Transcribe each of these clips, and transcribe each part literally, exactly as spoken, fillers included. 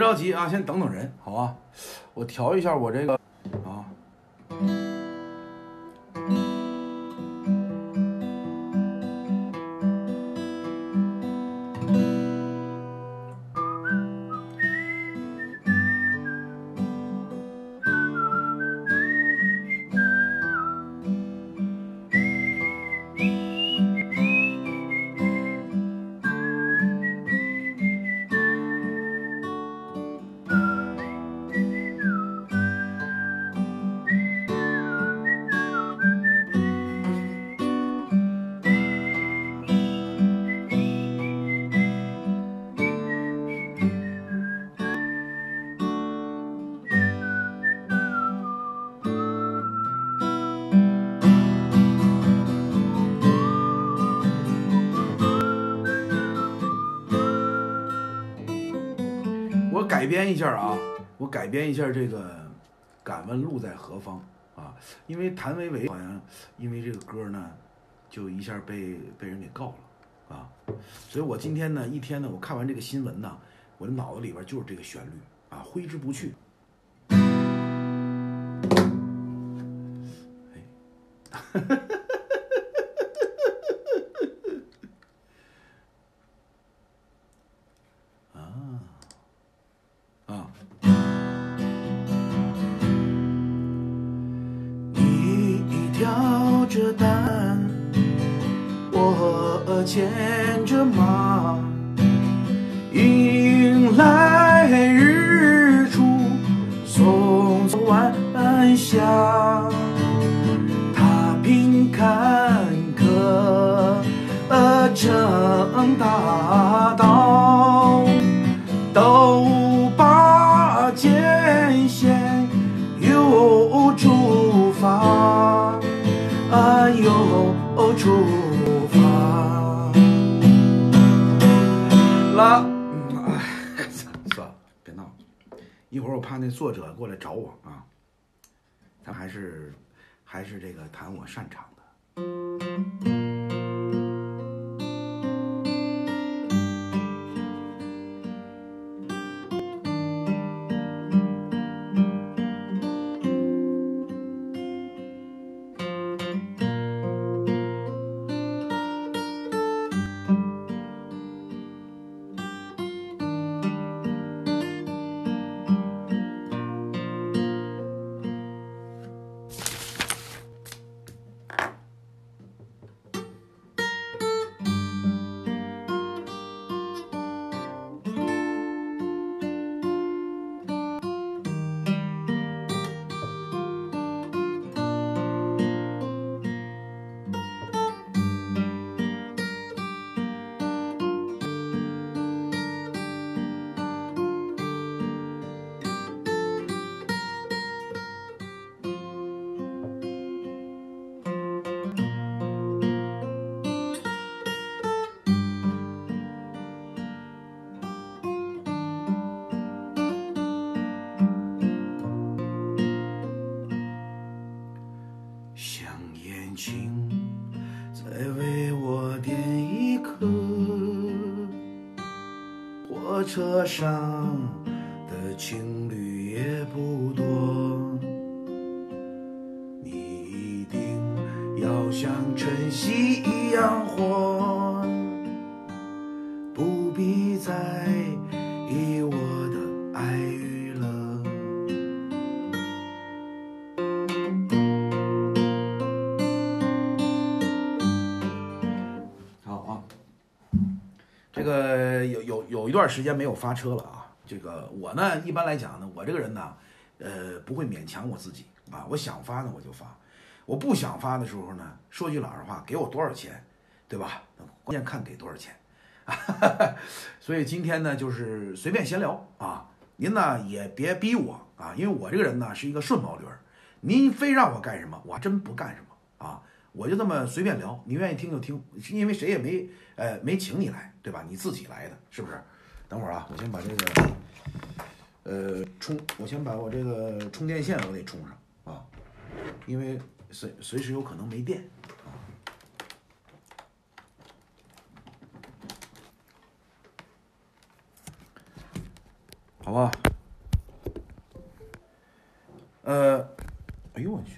着急啊，先等等人，好吧？我调一下我这个啊。我改编一下啊，我改编一下这个《敢问路在何方》啊，因为谭维维好像因为这个歌呢，就一下被被人给告了啊，所以我今天呢一天呢，我看完这个新闻呢，我的脑子里边就是这个旋律啊，挥之不去。哎，挑着担，我牵着马，迎来日出，送走晚霞。踏平坎坷成大道，都把艰险又出发。啊，又出发了。嗯，哎，算了，别闹了。一会儿我怕那作者过来找我啊。他还是还是这个弹我擅长的。像眼睛在为我点一颗，火车上的情侣也不多，你一定要像晨曦一样活，不必在意我的爱与乐。这个有有有一段时间没有发车了啊。这个我呢，一般来讲呢，我这个人呢，呃，不会勉强我自己啊。我想发呢我就发，我不想发的时候呢，说句老实话，给我多少钱，对吧？关键看给多少钱。所以今天呢，就是随便闲聊啊。您呢也别逼我啊，因为我这个人呢是一个顺毛驴儿，您非让我干什么，我还真不干什么啊。我就这么随便聊，你愿意听就听，因为谁也没呃没请你来，对吧？你自己来的，是不是？等会儿啊，我先把这个呃充，我先把我这个充电线我得充上啊，因为随随时有可能没电啊。好吧。呃，哎呦我去，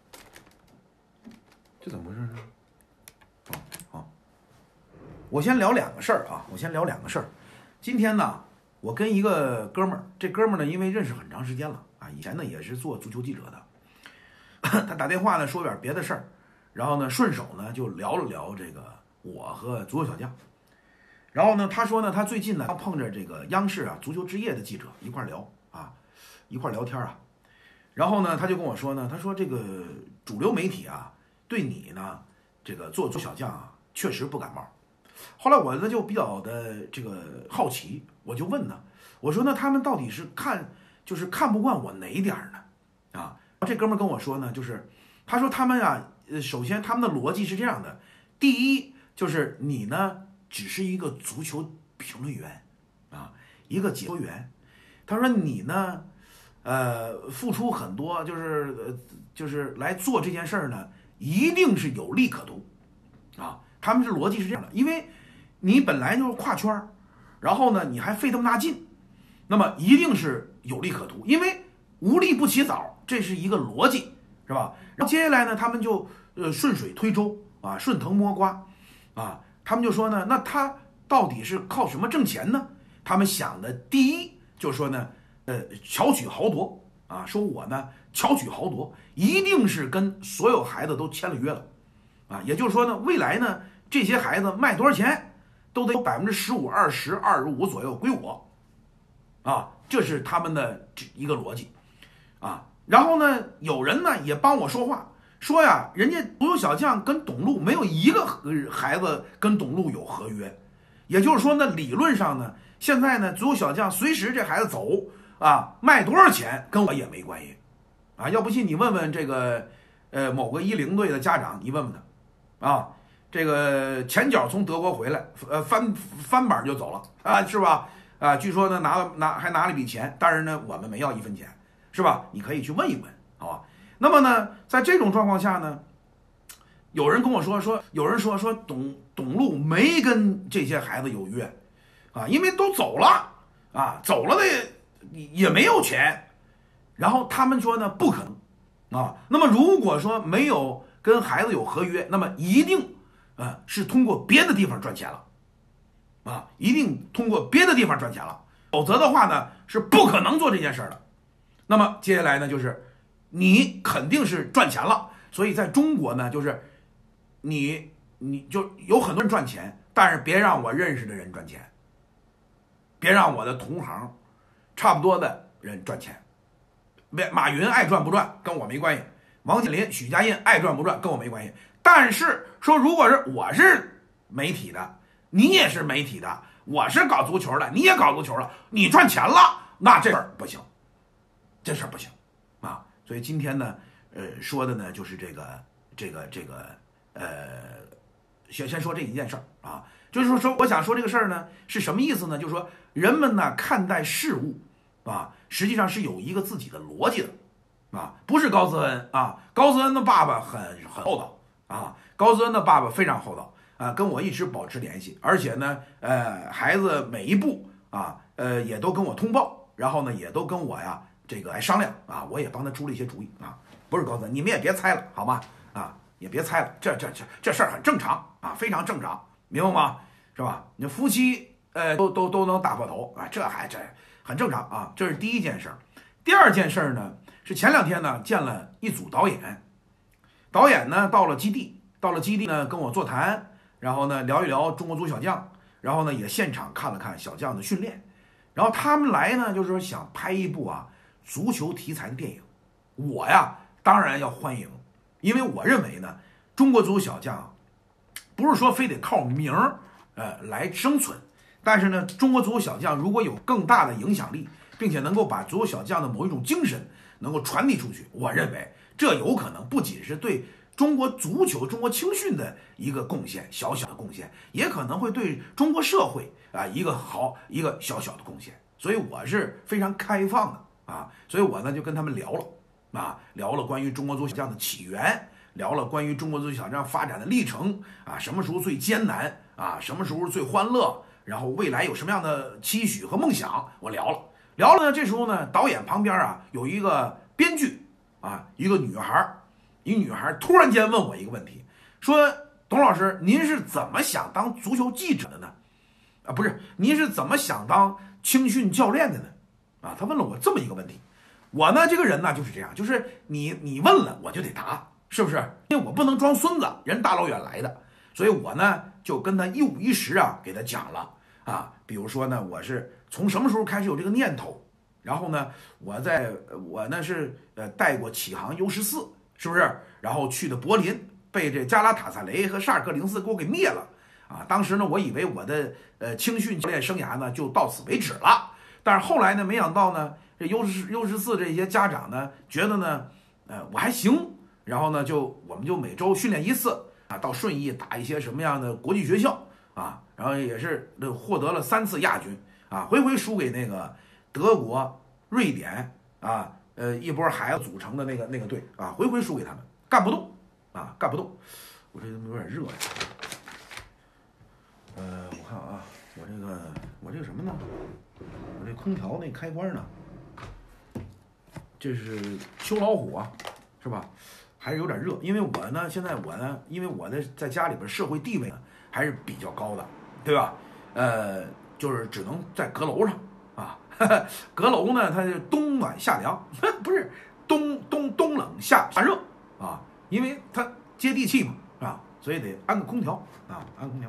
这怎么回事呢？好，好，我先聊两个事儿啊，我先聊两个事儿。今天呢，我跟一个哥们儿，这哥们儿呢，因为认识很长时间了啊，以前呢也是做足球记者的，他打电话呢说点别的事儿，然后呢顺手呢就聊了聊这个我和足球小将。然后呢，他说呢，他最近呢碰着这个央视啊足球之夜的记者一块聊啊，一块聊天啊。然后呢，他就跟我说呢，他说这个主流媒体啊，对你呢这个做足球小将啊，确实不感冒。后来我呢就比较的这个好奇，我就问呢，我说那他们到底是看就是看不惯我哪一点呢？啊，这哥们跟我说呢，就是他说他们啊，呃，首先他们的逻辑是这样的，第一就是你呢。只是一个足球评论员，啊，一个解说员。他说你呢，呃，付出很多，就是呃，就是来做这件事儿呢，一定是有利可图，啊，他们是逻辑是这样的，因为你本来就是跨圈儿，然后呢，你还费这么大劲，那么一定是有利可图，因为无利不起早，这是一个逻辑，是吧？然后接下来呢，他们就呃顺水推舟啊，顺藤摸瓜，啊。他们就说呢，那他到底是靠什么挣钱呢？他们想的第一就是说呢，呃，巧取豪夺啊，说我呢巧取豪夺，一定是跟所有孩子都签了约了，啊，也就是说呢，未来呢这些孩子卖多少钱，都得有百分之十五、二十、二十五左右归我，啊，这是他们的一个逻辑，啊，然后呢，有人呢也帮我说话。说呀，人家足球小将跟董路没有一个孩子跟董路有合约，也就是说呢，理论上呢，现在呢，足球小将随时这孩子走啊，卖多少钱跟我也没关系，啊，要不信你问问这个呃某个一零队的家长，你问问他，啊，这个前脚从德国回来，呃翻翻板就走了啊，是吧？啊，据说呢拿了拿还拿了一笔钱，但是呢我们没要一分钱，是吧？你可以去问一问，好吧？那么呢，在这种状况下呢，有人跟我说说，有人说说董董路没跟这些孩子有约，啊，因为都走了啊，走了的也没有钱，然后他们说呢不可能啊。那么如果说没有跟孩子有合约，那么一定啊是通过别的地方赚钱了，啊，一定通过别的地方赚钱了，否则的话呢是不可能做这件事的。那么接下来呢就是。你肯定是赚钱了，所以在中国呢，就是你你就有很多人赚钱，但是别让我认识的人赚钱，别让我的同行差不多的人赚钱。别马云爱赚不赚跟我没关系，王健林、许家印爱赚不赚跟我没关系。但是说，如果是我是媒体的，你也是媒体的，我是搞足球的，你也搞足球了，你赚钱了，那这事儿不行，这事儿不行啊。所以今天呢，呃，说的呢就是这个，这个，这个，呃，先先说这一件事儿啊，就是说说，我想说这个事儿呢是什么意思呢？就是说人们呢看待事物啊，实际上是有一个自己的逻辑的啊，不是高泽恩啊，高泽恩的爸爸很很厚道啊，高泽恩的爸爸非常厚道啊，跟我一直保持联系，而且呢，呃，孩子每一步啊，呃，也都跟我通报，然后呢，也都跟我呀。这个来商量啊，我也帮他出了一些主意啊，不是高泽，你们也别猜了，好吗？啊，也别猜了，这这这这事儿很正常啊，非常正常，明白吗？是吧？你夫妻呃都都都能打破头啊，这还这很正常啊，这是第一件事儿。第二件事儿呢，是前两天呢见了一组导演，导演呢到了基地，到了基地呢跟我座谈，然后呢聊一聊中国足小将，然后呢也现场看了看小将的训练，然后他们来呢就是说想拍一部啊。足球题材的电影，我呀当然要欢迎，因为我认为呢，中国足球小将不是说非得靠名儿呃来生存，但是呢，中国足球小将如果有更大的影响力，并且能够把足球小将的某一种精神能够传递出去，我认为这有可能不仅是对中国足球、中国青训的一个贡献，小小的贡献，也可能会对中国社会啊一个好一个小小的贡献，所以我是非常开放的。啊，所以我呢就跟他们聊了，啊，聊了关于中国足球小将的起源，聊了关于中国足球小将发展的历程，啊，什么时候最艰难，啊，什么时候最欢乐，然后未来有什么样的期许和梦想，我聊了。 聊了呢，这时候呢，导演旁边啊有一个编剧啊，一个女孩，一女孩突然间问我一个问题，说董老师，您是怎么想当足球记者的呢？啊，不是，您是怎么想当青训教练的呢？啊，他问了我这么一个问题。我呢，这个人呢就是这样，就是你你问了我就得答，是不是？因为我不能装孙子，人大老远来的，所以我呢就跟他一五一十啊给他讲了啊。比如说呢，我是从什么时候开始有这个念头？然后呢，我在我呢是呃带过启航 U 十四，是不是？然后去的柏林，被这加拉塔萨雷和沙尔克零四给我给灭了啊！当时呢，我以为我的呃青训教练生涯呢就到此为止了，但是后来呢，没想到呢。这 U 十 U 十四这些家长呢，觉得呢，呃，我还行，然后呢，就我们就每周训练一次啊，到顺义打一些什么样的国际学校啊，然后也是获得了三次亚军啊，回回输给那个德国、瑞典啊，呃，一波孩子组成的那个那个队啊，回回输给他们，干不动啊，干不动。我这有点热呀，呃，我看啊，我这个我这个什么呢？我这空调那开关呢？这是秋老虎啊，是吧？还是有点热，因为我呢，现在我呢，因为我的在家里边社会地位呢还是比较高的，对吧？呃，就是只能在阁楼上啊，呵呵阁楼呢，它是冬暖夏凉，不是冬冬冬冷夏夏热啊，因为它接地气嘛，啊，所以得安个空调啊，安空调。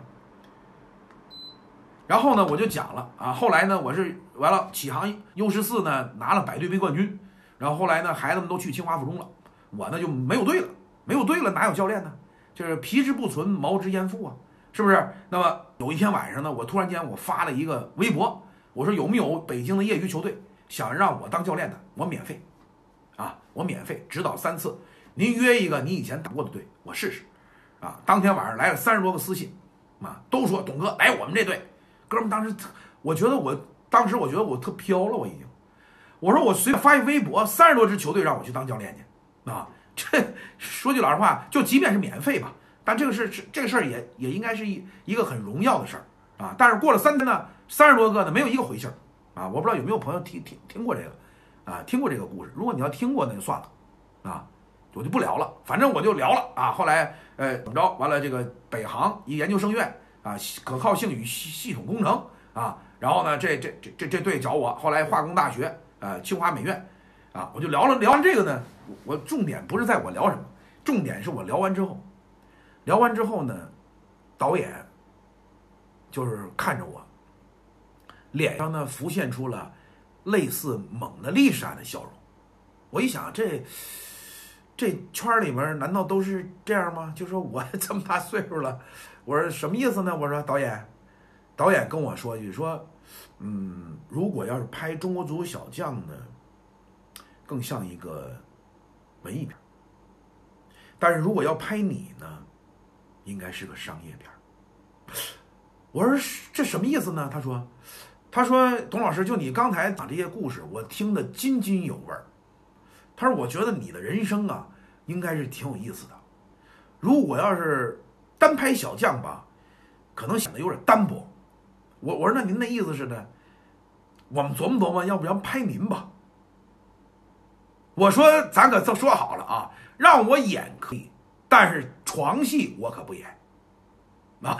然后呢，我就讲了啊，后来呢，我是完了启航 U 十四呢拿了百队杯冠军。然后后来呢，孩子们都去清华附中了，我呢就没有队了，没有队了，哪有教练呢？就是皮之不存，毛之焉附啊，是不是？那么有一天晚上呢，我突然间我发了一个微博，我说有没有北京的业余球队想让我当教练的，我免费，啊，我免费指导三次，您约一个你以前打过的队，我试试，啊，当天晚上来了三十多个私信，啊，都说董哥来我们这队，哥们当时我觉得我当时我觉得我特飘了，我已经。我说我随便发一微博，三十多支球队让我去当教练去，啊，这说句老实话，就即便是免费吧，但这个事这个事儿也也应该是一一个很荣耀的事儿啊。但是过了三天呢，三十多个呢没有一个回信儿啊，我不知道有没有朋友听听听过这个啊，听过这个故事。如果你要听过那就算了啊，我就不聊了，反正我就聊了啊。后来呃怎么着，完了这个北航一研究生院啊，可靠性与系系统工程啊，然后呢这这这这这队找我，后来化工大学。呃，清华美院，啊，我就聊了聊完这个呢，我重点不是在我聊什么，重点是我聊完之后，聊完之后呢，导演就是看着我，脸上呢浮现出了类似蒙娜丽莎的笑容。我一想，这这圈里面难道都是这样吗？就说我这么大岁数了，我说什么意思呢？我说导演，导演跟我说一句说。嗯，如果要是拍中国足球小将呢，更像一个文艺片；但是如果要拍你呢，应该是个商业片。我说这什么意思呢？他说，他说董老师，就你刚才讲这些故事，我听得津津有味儿。他说，我觉得你的人生啊，应该是挺有意思的。如果要是单拍小将吧，可能显得有点单薄。我我说那您的意思是呢？我们琢磨琢磨，要不然拍您吧？我说咱可都说好了啊，让我演可以，但是床戏我可不演。啊，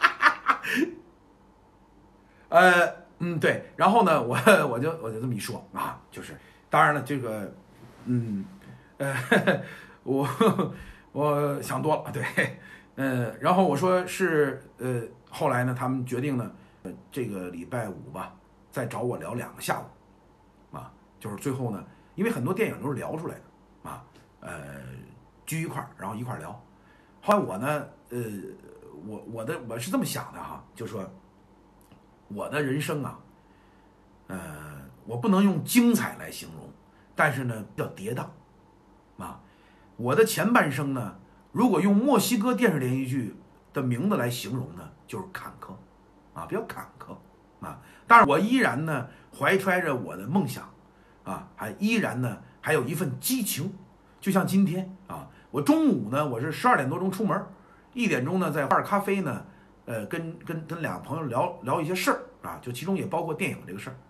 呃嗯对，然后呢，我我就我就这么一说啊，就是当然了，这个嗯呃我我想多了，对，呃，然后我说是呃，后来呢，他们决定呢。这个礼拜五吧，再找我聊两个下午，啊，就是最后呢，因为很多电影都是聊出来的，啊，呃，聚一块儿，然后一块儿聊。后来我呢，呃，我我的我是这么想的哈，就说我的人生啊，呃，我不能用精彩来形容，但是呢，叫跌宕，啊，我的前半生呢，如果用墨西哥电视连续剧的名字来形容呢，就是坎坷。啊，比较坎坷啊，但是我依然呢怀揣着我的梦想，啊，还依然呢还有一份激情，就像今天啊，我中午呢我是十二点多钟出门，一点钟呢在花儿咖啡呢，呃，跟跟跟两个朋友聊聊一些事儿啊，就其中也包括电影这个事儿，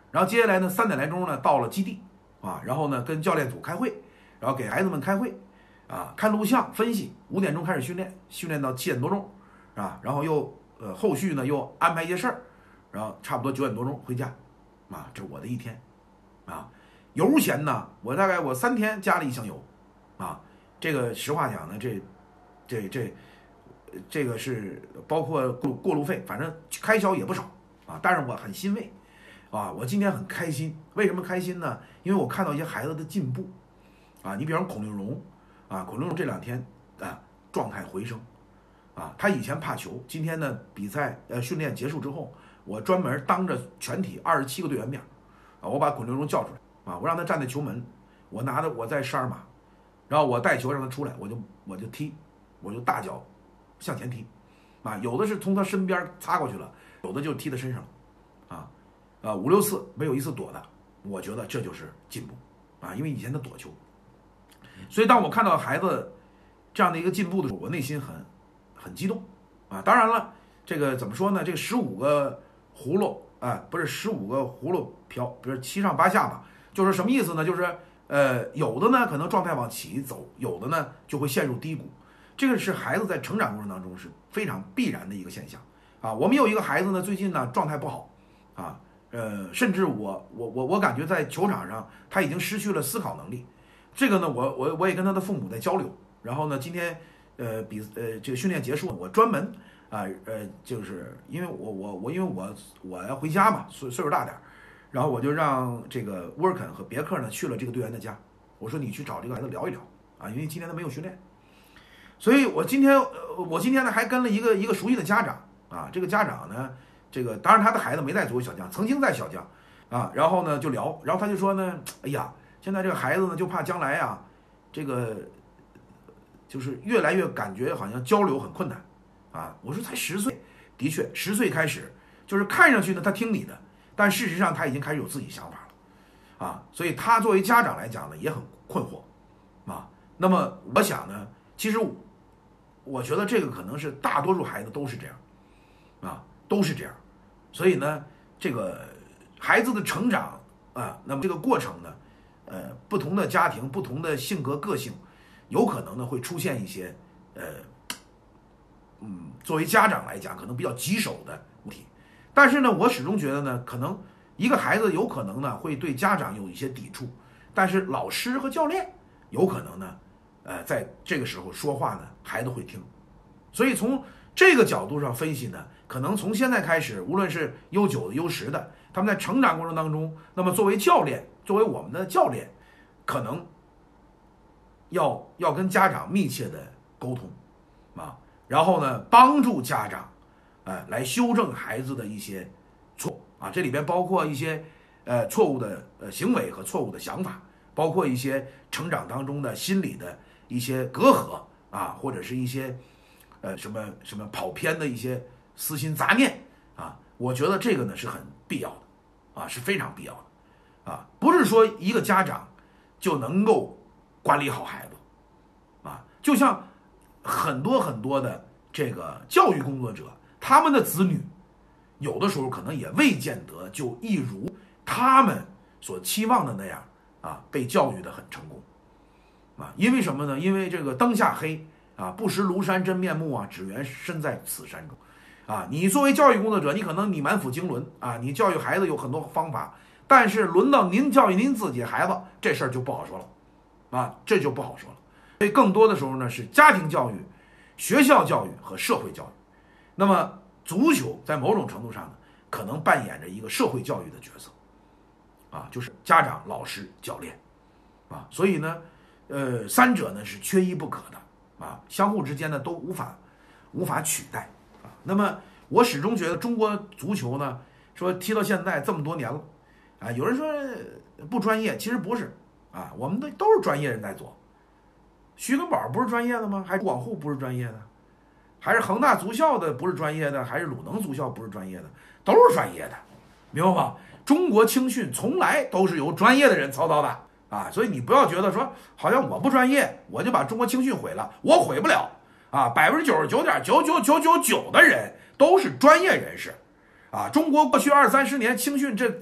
然后接下来呢三点来钟呢到了基地啊，然后呢跟教练组开会，然后给孩子们开会啊，看录像分析，五点钟开始训练，训练到七点多钟啊，然后又呃后续呢又安排一些事儿，然后差不多九点多钟回家啊，这是我的一天啊。油钱呢，我大概我三天加了一箱油啊，这个实话讲呢，这这这这个是包括过过路费，反正开销也不少啊，但是我很欣慰啊，我今天很开心。为什么开心呢？因为我看到一些孩子的进步啊，你比方孔令荣啊，孔令荣这两天啊状态回升啊，他以前怕球，今天呢比赛呃训练结束之后，我专门当着全体二十七个队员面啊，我把孔令荣叫出来啊，我让他站在球门，我拿着我在十二码，然后我带球让他出来，我就我就踢，我就大脚向前踢啊，有的是从他身边擦过去了，有的就踢他身上了啊。啊，五六次没有一次躲的，我觉得这就是进步啊！因为以前他躲球，所以当我看到孩子这样的一个进步的时候，我内心很很激动啊！当然了，这个怎么说呢？这个十五个葫芦啊，不是十五个葫芦瓢，不是七上八下吧？就是什么意思呢？就是呃，有的呢可能状态往起走，有的呢就会陷入低谷。这个是孩子在成长过程当中是非常必然的一个现象啊！我们有一个孩子呢，最近呢状态不好啊。呃，甚至我我我我感觉在球场上他已经失去了思考能力，这个呢，我我我也跟他的父母在交流。然后呢，今天呃比呃这个训练结束，我专门啊 呃, 呃就是因为我我我因为我我要回家嘛，岁岁数大点，然后我就让这个沃尔肯和别克呢去了这个队员的家，我说你去找这个孩子聊一聊啊，因为今天他没有训练，所以我今天呃我今天呢还跟了一个一个熟悉的家长啊，这个家长呢。这个当然，他的孩子没在作为小将，曾经在小将，啊，然后呢就聊，然后他就说呢，哎呀，现在这个孩子呢就怕将来啊，这个就是越来越感觉好像交流很困难，啊，我说才十岁，的确十岁开始，就是看上去呢他听你的，但事实上他已经开始有自己想法了，啊，所以他作为家长来讲呢也很困惑，啊，那么我想呢，其实我觉得这个可能是大多数孩子都是这样，啊。都是这样，所以呢，这个孩子的成长啊，那么这个过程呢，呃，不同的家庭、不同的性格、个性，有可能呢会出现一些呃，嗯，作为家长来讲，可能比较棘手的问题。但是呢，我始终觉得呢，可能一个孩子有可能呢会对家长有一些抵触，但是老师和教练有可能呢，呃，在这个时候说话呢，孩子会听。所以从这个角度上分析呢，可能从现在开始，无论是 U 九 的 U 十的，他们在成长过程当中，那么作为教练，作为我们的教练，可能要要跟家长密切的沟通啊，然后呢，帮助家长，呃，来修正孩子的一些错啊，这里边包括一些呃错误的呃行为和错误的想法，包括一些成长当中的心理的一些隔阂啊，或者是一些。呃，什么什么跑偏的一些私心杂念啊，我觉得这个呢是很必要的，啊，是非常必要的，啊，不是说一个家长就能够管理好孩子，啊，就像很多很多的这个教育工作者，他们的子女有的时候可能也未见得就一如他们所期望的那样啊，被教育的很成功，啊，因为什么呢？因为这个灯下黑。啊，不识庐山真面目啊，只缘身在此山中。啊，你作为教育工作者，你可能你满腹经纶啊，你教育孩子有很多方法，但是轮到您教育您自己孩子，这事儿就不好说了，啊，这就不好说了。所以更多的时候呢，是家庭教育、学校教育和社会教育。那么足球在某种程度上呢，可能扮演着一个社会教育的角色，啊，就是家长、老师、教练，啊，所以呢，呃，三者呢是缺一不可的。啊，相互之间呢都无法无法取代啊。那么我始终觉得中国足球呢，说踢到现在这么多年了，啊，有人说不专业，其实不是啊，我们的都是专业人在做。徐根宝不是专业的吗？还是广沪不是专业的？还是恒大足校的不是专业的？还是鲁能足校不是专业的？都是专业的，明白吗？中国青训从来都是由专业的人操刀的。啊，所以你不要觉得说好像我不专业，我就把中国青训毁了，我毁不了啊！百分之九十九点九九九九九的人都是专业人士，啊，中国过去二三十年青训这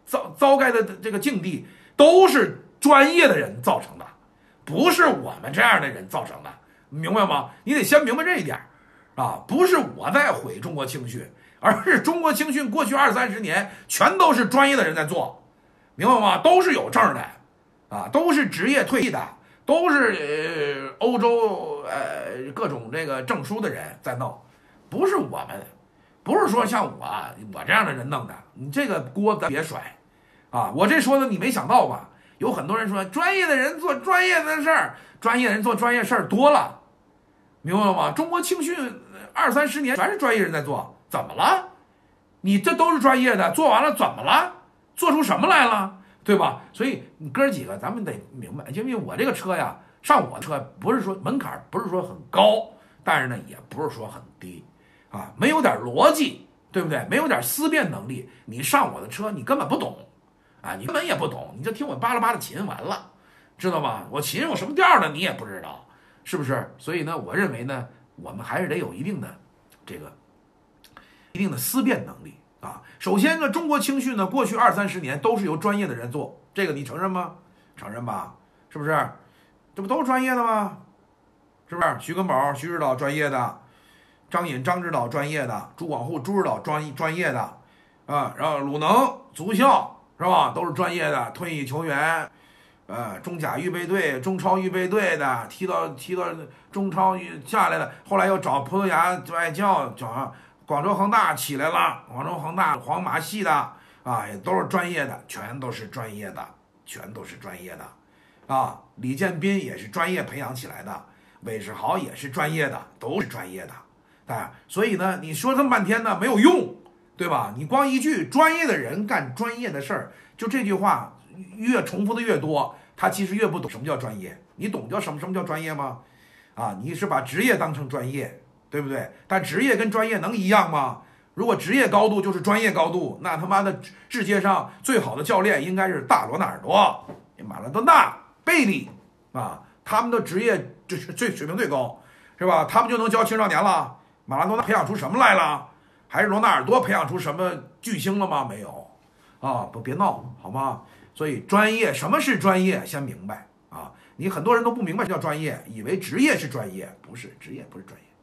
糟糟该的这个境地，都是专业的人造成的，不是我们这样的人造成的，明白吗？你得先明白这一点啊！不是我在毁中国青训，而是中国青训过去二三十年全都是专业的人在做，明白吗？都是有证的啊，都是职业退役的，都是呃欧洲呃各种这个证书的人在弄，不是我们，不是说像我我这样的人弄的，你这个锅咱别甩啊！我这说的你没想到吧？有很多人说专业的人做专业的事儿，专业的人做专业事儿多了，明白吗？中国青训二三十年全是专业人在做，怎么了？你这都是专业的，做完了怎么了？做出什么来了？对吧？所以你哥几个咱们得明白，因为我这个车呀，上我的车不是说门槛不是说很高，但是呢也不是说很低啊，没有点逻辑，对不对？没有点思辨能力，你上我的车你根本不懂啊，你根本也不懂，你就听我巴拉巴拉琴完了，知道吗？我琴有什么调呢？你也不知道，是不是？所以呢，我认为呢，我们还是得有一定的这个一定的思辨能力啊。首先呢，中国青训呢，过去二三十年都是由专业的人做，这个你承认吗？承认吧？是不是？这不都是专业的吗？是不是？徐根宝、徐指导专业的，张颖、张指导专业的，朱广沪、朱指导专专业的，啊，然后鲁能、足校是吧？都是专业的退役球员，呃，中甲预备队、中超预备队的，踢到踢到中超下来的，后来又找葡萄牙外教，找广州恒大起来了，广州恒大皇马系的啊，也都是专业的，全都是专业的，全都是专业的。啊，李建斌也是专业培养起来的，韦世豪也是专业的，都是专业的，啊，所以呢，你说这么半天呢没有用，对吧？你光一句专业的人干专业的事儿，就这句话越重复的越多，他其实越不懂什么叫专业。你懂叫什么什么叫专业吗？啊，你是把职业当成专业，对不对？但职业跟专业能一样吗？如果职业高度就是专业高度，那他妈的世界上最好的教练应该是大罗纳尔多、马拉多纳、贝利啊，他们的职业就是最水平最高，是吧？他们就能教青少年了。马拉多纳培养出什么来了？还是罗纳尔多培养出什么巨星了吗？没有啊，不别闹好吗？所以专业，什么是专业？先明白啊！你很多人都不明白叫专业，以为职业是专业，不是，职业不是专业，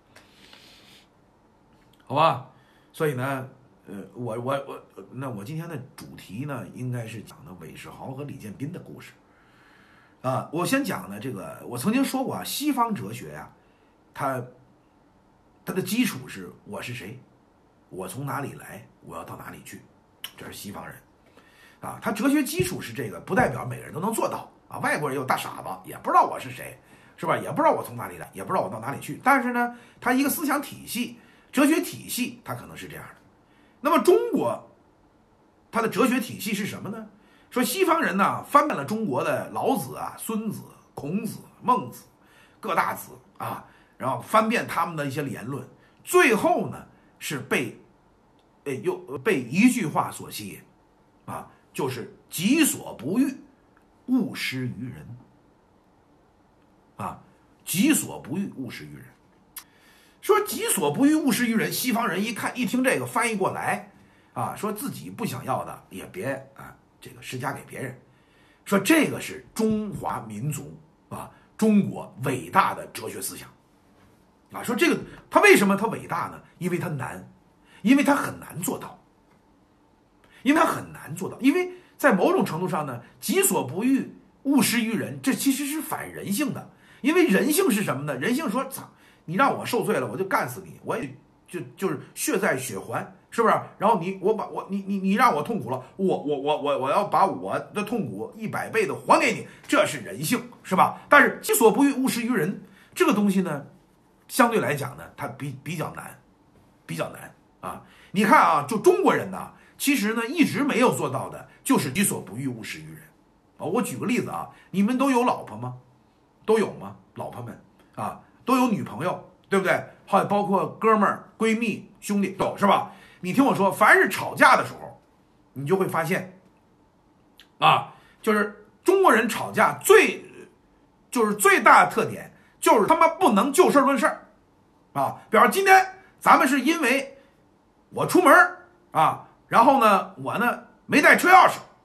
好吧？所以呢，呃，我我我，那我今天的主题呢，应该是讲的韦世豪和李建斌的故事。啊，我先讲呢，这个我曾经说过啊，西方哲学呀、啊，它它的基础是我是谁，我从哪里来，我要到哪里去，这是西方人啊，他哲学基础是这个，不代表每个人都能做到啊。外国人也有大傻子，也不知道我是谁，是吧？也不知道我从哪里来，也不知道我到哪里去，但是呢，他一个思想体系、哲学体系，它可能是这样的。那么中国，它的哲学体系是什么呢？说西方人呢翻遍了中国的老子啊、孙子、孔子、孟子各大子啊，然后翻遍他们的一些言论，最后呢是被，哎又被一句话所吸引，啊，就是己所不欲，勿施于人。啊，己所不欲，勿施于人。说己所不欲，勿施于人，西方人一看一听这个翻译过来，啊，说自己不想要的也别啊。这个施加给别人，说这个是中华民族啊，中国伟大的哲学思想啊。说这个它为什么它伟大呢？因为它难，因为它很难做到，因为它很难做到，因为在某种程度上呢，己所不欲，勿施于人，这其实是反人性的。因为人性是什么呢？人性说，操，你让我受罪了，我就干死你，我也就就是血债血还。是不是？然后你我把我你你你让我痛苦了，我我我我我要把我的痛苦一百倍的还给你，这是人性，是吧？但是己所不欲，勿施于人，这个东西呢，相对来讲呢，它比比较难，比较难啊。你看啊，就中国人呢，其实呢一直没有做到的，就是己所不欲，勿施于人啊。我举个例子啊，你们都有老婆吗？都有吗？老婆们啊，都有女朋友，对不对？还有包括哥们儿、闺蜜、兄弟都有，是吧？你听我说，凡是吵架的时候，你就会发现，啊，就是中国人吵架最，就是最大的特点，就是他妈不能就事论事儿，啊，比方说今天咱们是因为我出门啊，然后呢，我呢没带车钥匙，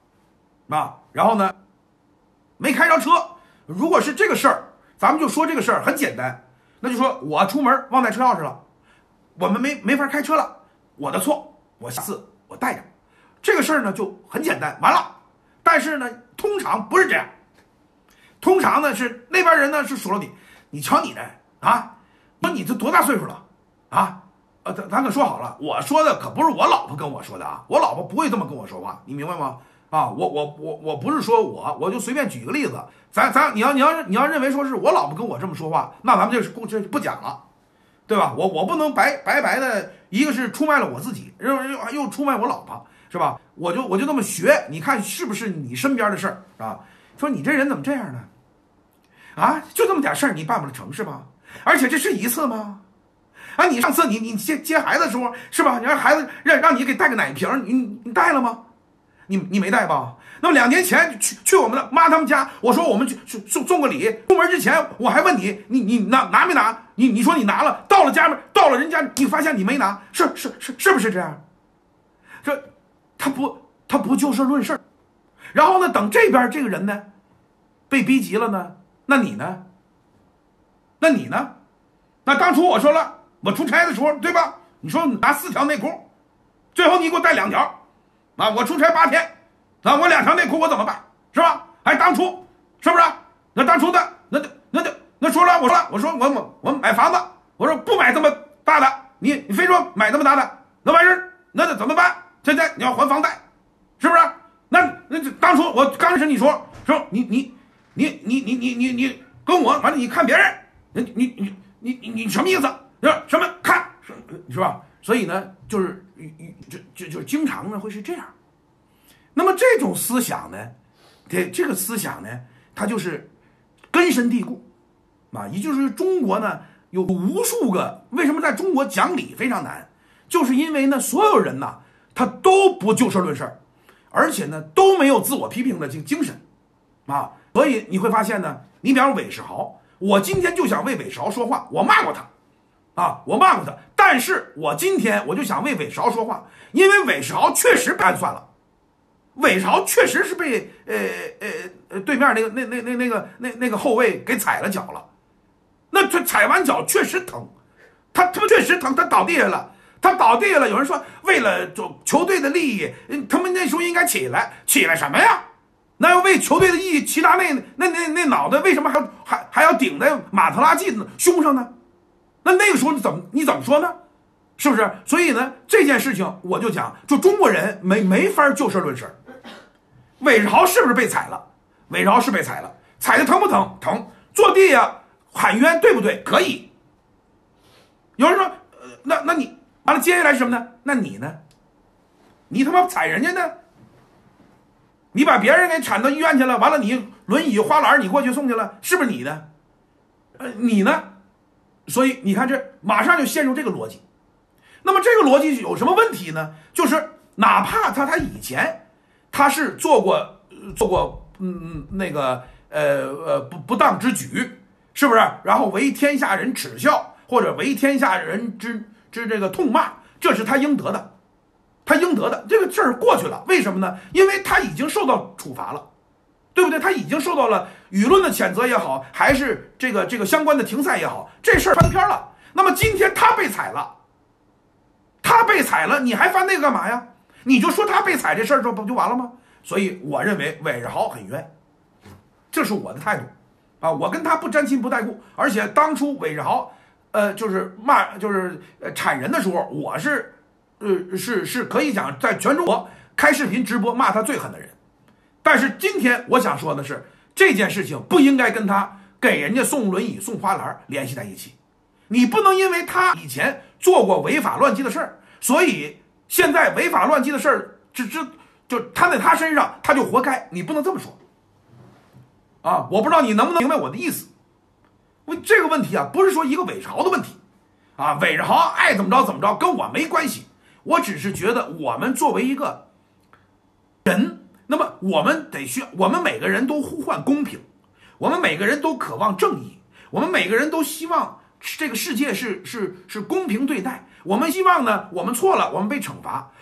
啊，然后呢没开着车。如果是这个事儿，咱们就说这个事儿很简单，那就说我出门忘带车钥匙了，我们没没法开车了，我的错，我下次我带着。这个事儿呢就很简单，完了。但是呢，通常不是这样，通常呢是那边人呢是数落你，你瞧你这啊，说你这多大岁数了啊？呃，咱咱可说好了，我说的可不是我老婆跟我说的啊，我老婆不会这么跟我说话，你明白吗？啊，我我我我不是说我，我就随便举个例子，咱咱你要你要你要认为说是我老婆跟我这么说话，那咱们这是这不讲了，对吧？我我不能白白白的，一个是出卖了我自己，又又又出卖我老婆，是吧？我就我就这么学，你看是不是你身边的事儿啊？说你这人怎么这样呢？啊，就这么点事儿你办不了成是吧？而且这是一次吗？啊，你上次你你接接孩子的时候是吧？你让孩子让让你给带个奶瓶，你你带了吗？你你没带吧？那么两年前去去我们的妈他们家，我说我们去去送送个礼，出门之前我还问你，你你拿拿没拿？你你说你拿了，到了家门到了人家，你发现你没拿，是是是是不是这样？这他不他不就事论事，然后呢，等这边这个人呢被逼急了呢，那你呢？那你呢？那当初我说了，我出差的时候对吧？你说拿四条内裤，最后你给我带两条。啊，我出差八天，啊，我两条内裤我怎么办？是吧？还当初是不是？那当初的那就那就那说了，我说了，我说我我我买房子，我说不买这么大的，你你非说买这么大的，那玩意儿那得怎么办？现在你要还房贷，是不是？那那当初我刚开始你说说你你你你你你你你跟我完了，你看别人，你你你你你你什么意思？什么看是吧？所以呢，就是就就就经常呢会是这样。那么这种思想呢，这这个思想呢，它就是根深蒂固啊。也就是中国呢有无数个，为什么在中国讲理非常难？就是因为呢，所有人呢他都不就事论事，而且呢都没有自我批评的这个精神啊。所以你会发现呢，你比方韦世豪，我今天就想为韦世豪说话，我骂过他。啊，我骂过他，但是我今天我就想为韦世豪说话，因为韦世豪确实被暗算了，韦世豪确实是被呃呃呃对面那个那那那那个那那个后卫给踩了脚了，那这踩完脚确实疼，他他们确实疼，他倒地下了，他倒地下了。有人说为了球队的利益，他们那时候应该起来，起来什么呀？那要为球队的意义，齐达内那那那脑袋为什么还还还要顶在马特拉季胸上呢？那那个时候你怎么你怎么说呢？是不是？所以呢，这件事情我就讲，就中国人没没法就事论事。韦世豪是不是被踩了？韦世豪是被踩了，踩的疼不疼？疼。坐地呀、啊，喊冤对不对？可以。有人说，呃、那那你完了，接下来是什么呢？那你呢？你他妈踩人家呢？你把别人给铲到医院去了，完了你轮椅花篮你过去送去了，是不是你的？呃，你呢？所以你看这马上就陷入这个逻辑。那么这个逻辑有什么问题呢？就是哪怕他他以前他是做过做过嗯那个呃呃不不当之举，是不是？然后为天下人耻笑，或者为天下人之之这个痛骂，这是他应得的，他应得的。这个事儿过去了，为什么呢？因为他已经受到处罚了。对不对？他已经受到了舆论的谴责也好，还是这个这个相关的停赛也好，这事儿翻篇了。那么今天他被踩了，他被踩了，你还翻那个干嘛呀？你就说他被踩这事儿不就完了吗？所以我认为韦世豪很冤，这是我的态度啊。我跟他不沾亲不带故，而且当初韦世豪呃就是骂就是呃铲人的时候，我是呃是是可以讲在全中国开视频直播骂他最狠的人。但是今天我想说的是，这件事情不应该跟他给人家送轮椅、送花篮联系在一起。你不能因为他以前做过违法乱纪的事儿，所以现在违法乱纪的事儿只只就摊在他身上，他就活该。你不能这么说啊！我不知道你能不能明白我的意思。这个问题啊，不是说一个韦世豪的问题啊，韦世豪爱怎么着怎么着，跟我没关系。我只是觉得我们作为一个人。那么我们得需要，我们每个人都呼唤公平，我们每个人都渴望正义，我们每个人都希望这个世界是是是公平对待。我们希望呢，我们错了，我们被惩罚；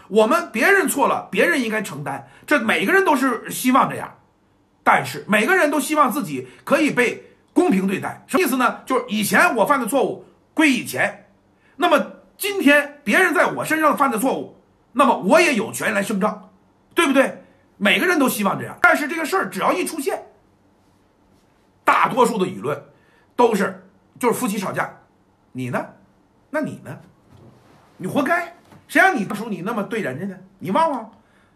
我们别人错了，别人应该承担，这每个人都是希望这样，但是每个人都希望自己可以被公平对待。什么意思呢？就是以前我犯的错误归以前，那么今天别人在我身上犯的错误，那么我也有权来声张，对不对？每个人都希望这样，但是这个事儿只要一出现，大多数的舆论都是就是夫妻吵架，你呢？那你呢？你活该，谁让你当初你那么对人家呢？你忘了？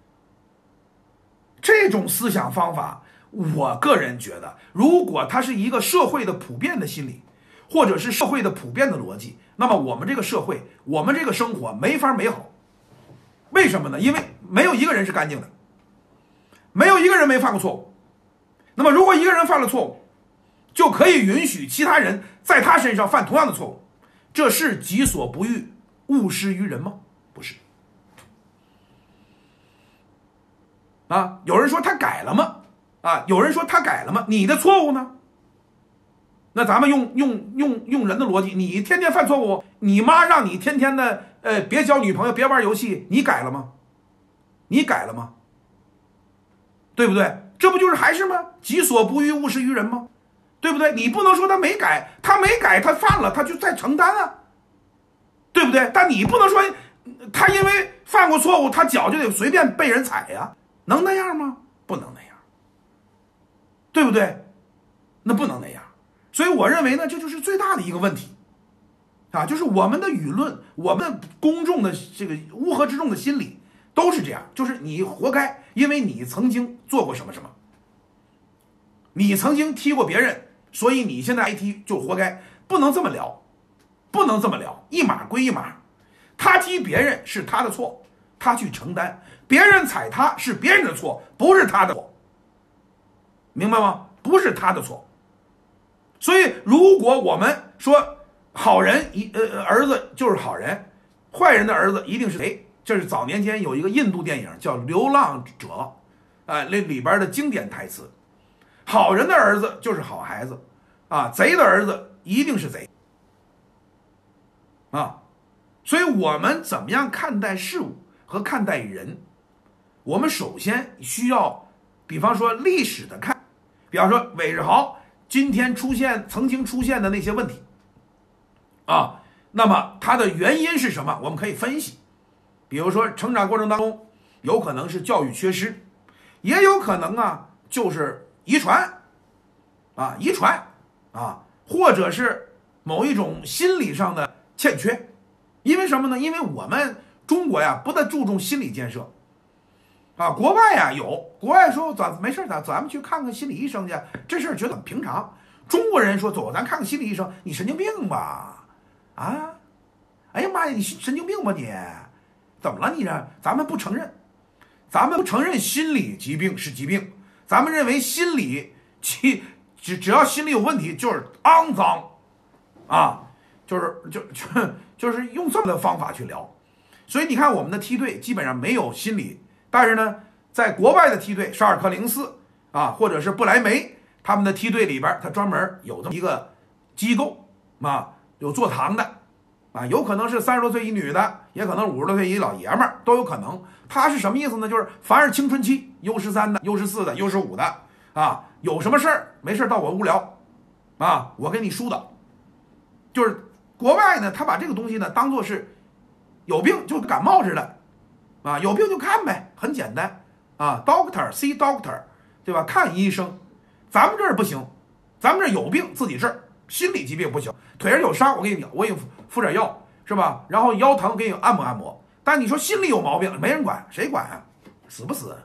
这种思想方法，我个人觉得，如果它是一个社会的普遍的心理，或者是社会的普遍的逻辑，那么我们这个社会，我们这个生活没法美好。为什么呢？因为没有一个人是干净的，没有一个人没犯过错误。那么如果一个人犯了错误，就可以允许其他人在他身上犯同样的错误，这是己所不欲，勿施于人吗？不是。啊，有人说他改了吗？啊，有人说他改了吗？你的错误呢？那咱们用用用用人的逻辑，你天天犯错误，你妈让你天天的呃别交女朋友，别玩游戏，你改了吗？你改了吗？对不对？这不就是还是吗？己所不欲，勿施于人吗？对不对？你不能说他没改，他没改，他犯了，他就在承担啊，对不对？但你不能说他因为犯过错误，他脚就得随便被人踩呀，能那样吗？不能那样，对不对？那不能那样。所以我认为呢，这就是最大的一个问题啊，就是我们的舆论，我们公众的这个乌合之众的心理都是这样，就是你活该，因为你曾经做过什么什么，你曾经踢过别人，所以你现在挨踢就活该。不能这么聊，不能这么聊，一码归一码。他踢别人是他的错，他去承担；别人踩他是别人的错，不是他的错，明白吗？不是他的错。所以，如果我们说好人一呃儿子就是好人，坏人的儿子一定是谁？这是早年间有一个印度电影叫《流浪者》，啊，那里边的经典台词。好人的儿子就是好孩子，啊，贼的儿子一定是贼，啊，所以我们怎么样看待事物和看待人？我们首先需要，比方说历史的看，比方说韦世豪。今天出现曾经出现的那些问题啊，那么它的原因是什么？我们可以分析，比如说成长过程当中有可能是教育缺失，也有可能啊就是遗传啊遗传啊，或者是某一种心理上的欠缺。因为什么呢？因为我们中国呀不太注重心理建设啊，国外呀有，国外说咱没事咱咱们去看看心理医生去，这事儿觉得很平常。中国人说走，咱看看心理医生，你神经病吧？啊，哎呀妈呀，你神经病吧你？怎么了你这？咱们不承认，咱们不承认心理疾病是疾病，咱们认为心理其只只要心理有问题就是肮脏，啊，就是就就就是用这么的方法去聊。所以你看我们的梯队基本上没有心理。但是呢，在国外的梯队，沙尔克零四啊，或者是不莱梅，他们的梯队里边，他专门有这么一个机构啊，有坐堂的啊，有可能是三十多岁一女的，也可能五十多岁一老爷们儿，都有可能。他是什么意思呢？就是凡是青春期 U 十三的、U 十四的、U 十五的啊，有什么事儿没事到我屋聊啊，我给你疏导。就是国外呢，他把这个东西呢当做是有病就感冒似的。啊，有病就看呗，很简单啊 ，doctor see doctor， 对吧？看医生，咱们这儿不行，咱们这儿有病自己治，心理疾病不行。腿上有伤，我给你，我给你敷点药，是吧？然后腰疼给你按摩按摩。但你说心里有毛病，没人管，谁管啊？死不死？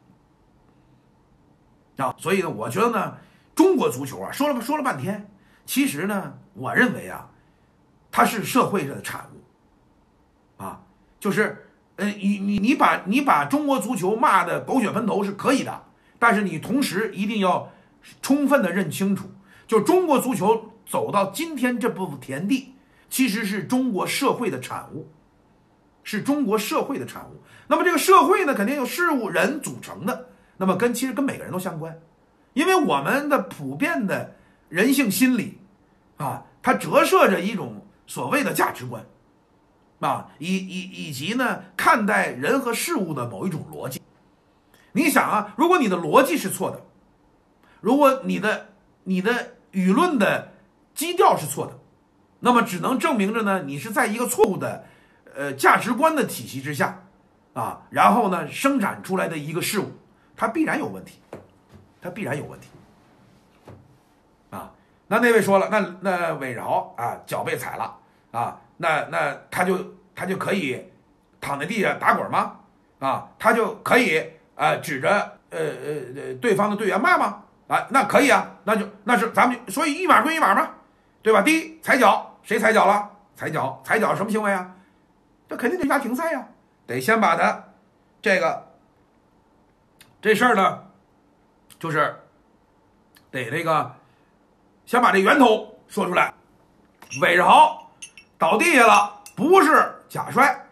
啊，所以呢，我觉得呢，中国足球啊，说了说了半天，其实呢，我认为啊，它是社会的产物，啊，就是。呃，你你你把你把中国足球骂的狗血喷头是可以的，但是你同时一定要充分的认清楚，就中国足球走到今天这步田地，其实是中国社会的产物，是中国社会的产物。那么这个社会呢，肯定由事物人组成的，那么跟其实跟每个人都相关，因为我们的普遍的人性心理啊，它折射着一种所谓的价值观。 啊，以以以及呢看待人和事物的某一种逻辑。你想啊，如果你的逻辑是错的，如果你的你的舆论的基调是错的，那么只能证明着呢，你是在一个错误的呃价值观的体系之下啊，然后呢生产出来的一个事物，它必然有问题，它必然有问题啊。那那位说了，那那韦饶啊脚被踩了啊，那那他就他就可以躺在地下打滚吗？啊，他就可以呃指着呃呃呃对方的队员骂吗？啊，那可以啊，那就那是咱们就所以一码归一码嘛，对吧？第一，踩脚，谁踩脚了？踩脚，踩脚什么行为啊？这肯定得下停赛呀，得先把他这个这事儿呢，就是得这个先把这源头说出来。韦世豪倒地下了，不是假摔，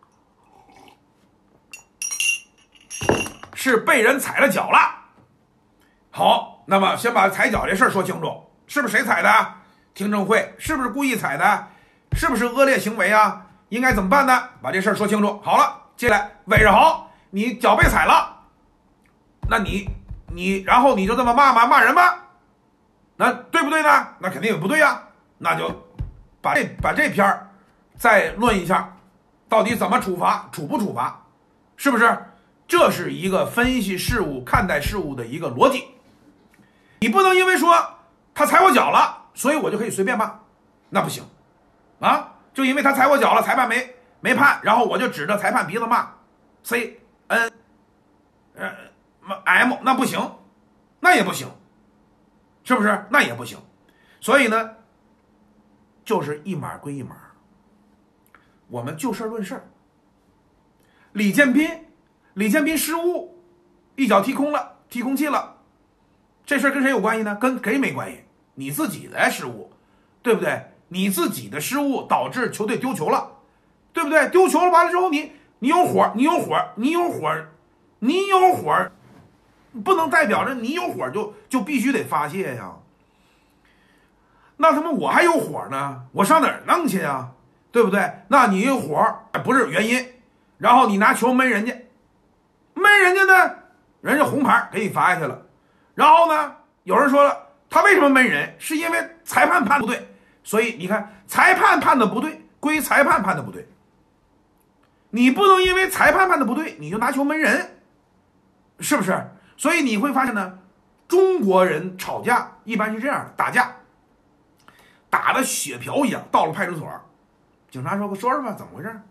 是被人踩了脚了。好，那么先把踩脚这事儿说清楚，是不是谁踩的？听证会是不是故意踩的？是不是恶劣行为啊？应该怎么办呢？把这事儿说清楚。好了，接下来韦世豪，你脚被踩了，那你你然后你就这么骂吗？骂人吗？那对不对呢？那肯定也不对呀、啊。那就把这把这篇儿再论一下，到底怎么处罚，处不处罚，是不是？这是一个分析事物、看待事物的一个逻辑。你不能因为说他踩我脚了，所以我就可以随便骂，那不行啊！就因为他踩我脚了，裁判没没判，然后我就指着裁判鼻子骂 C N 呃 M， 那不行，那也不行，是不是？那也不行。所以呢，就是一码归一码，我们就事论事。李建斌，李建斌失误，一脚踢空了，踢空气了。这事跟谁有关系呢？跟谁没关系？你自己的失误，对不对？你自己的失误导致球队丢球了，对不对？丢球了完了之后，你你有火，你有火，你有火，你有火，不能代表着你有火就就必须得发泄呀。那他妈我还有火呢，我上哪儿弄去呀？对不对？那你有火不是原因，然后你拿球闷人家，闷人家呢，人家红牌给你罚下去了。然后呢，有人说了，他为什么闷人？是因为裁判判不对。所以你看，裁判判的不对，归裁判判的不对。你不能因为裁判判的不对，你就拿球闷人，是不是？所以你会发现呢，中国人吵架一般是这样的，打架打的血瓢一样，到了派出所，警察说：“我说说吧，怎么回事？”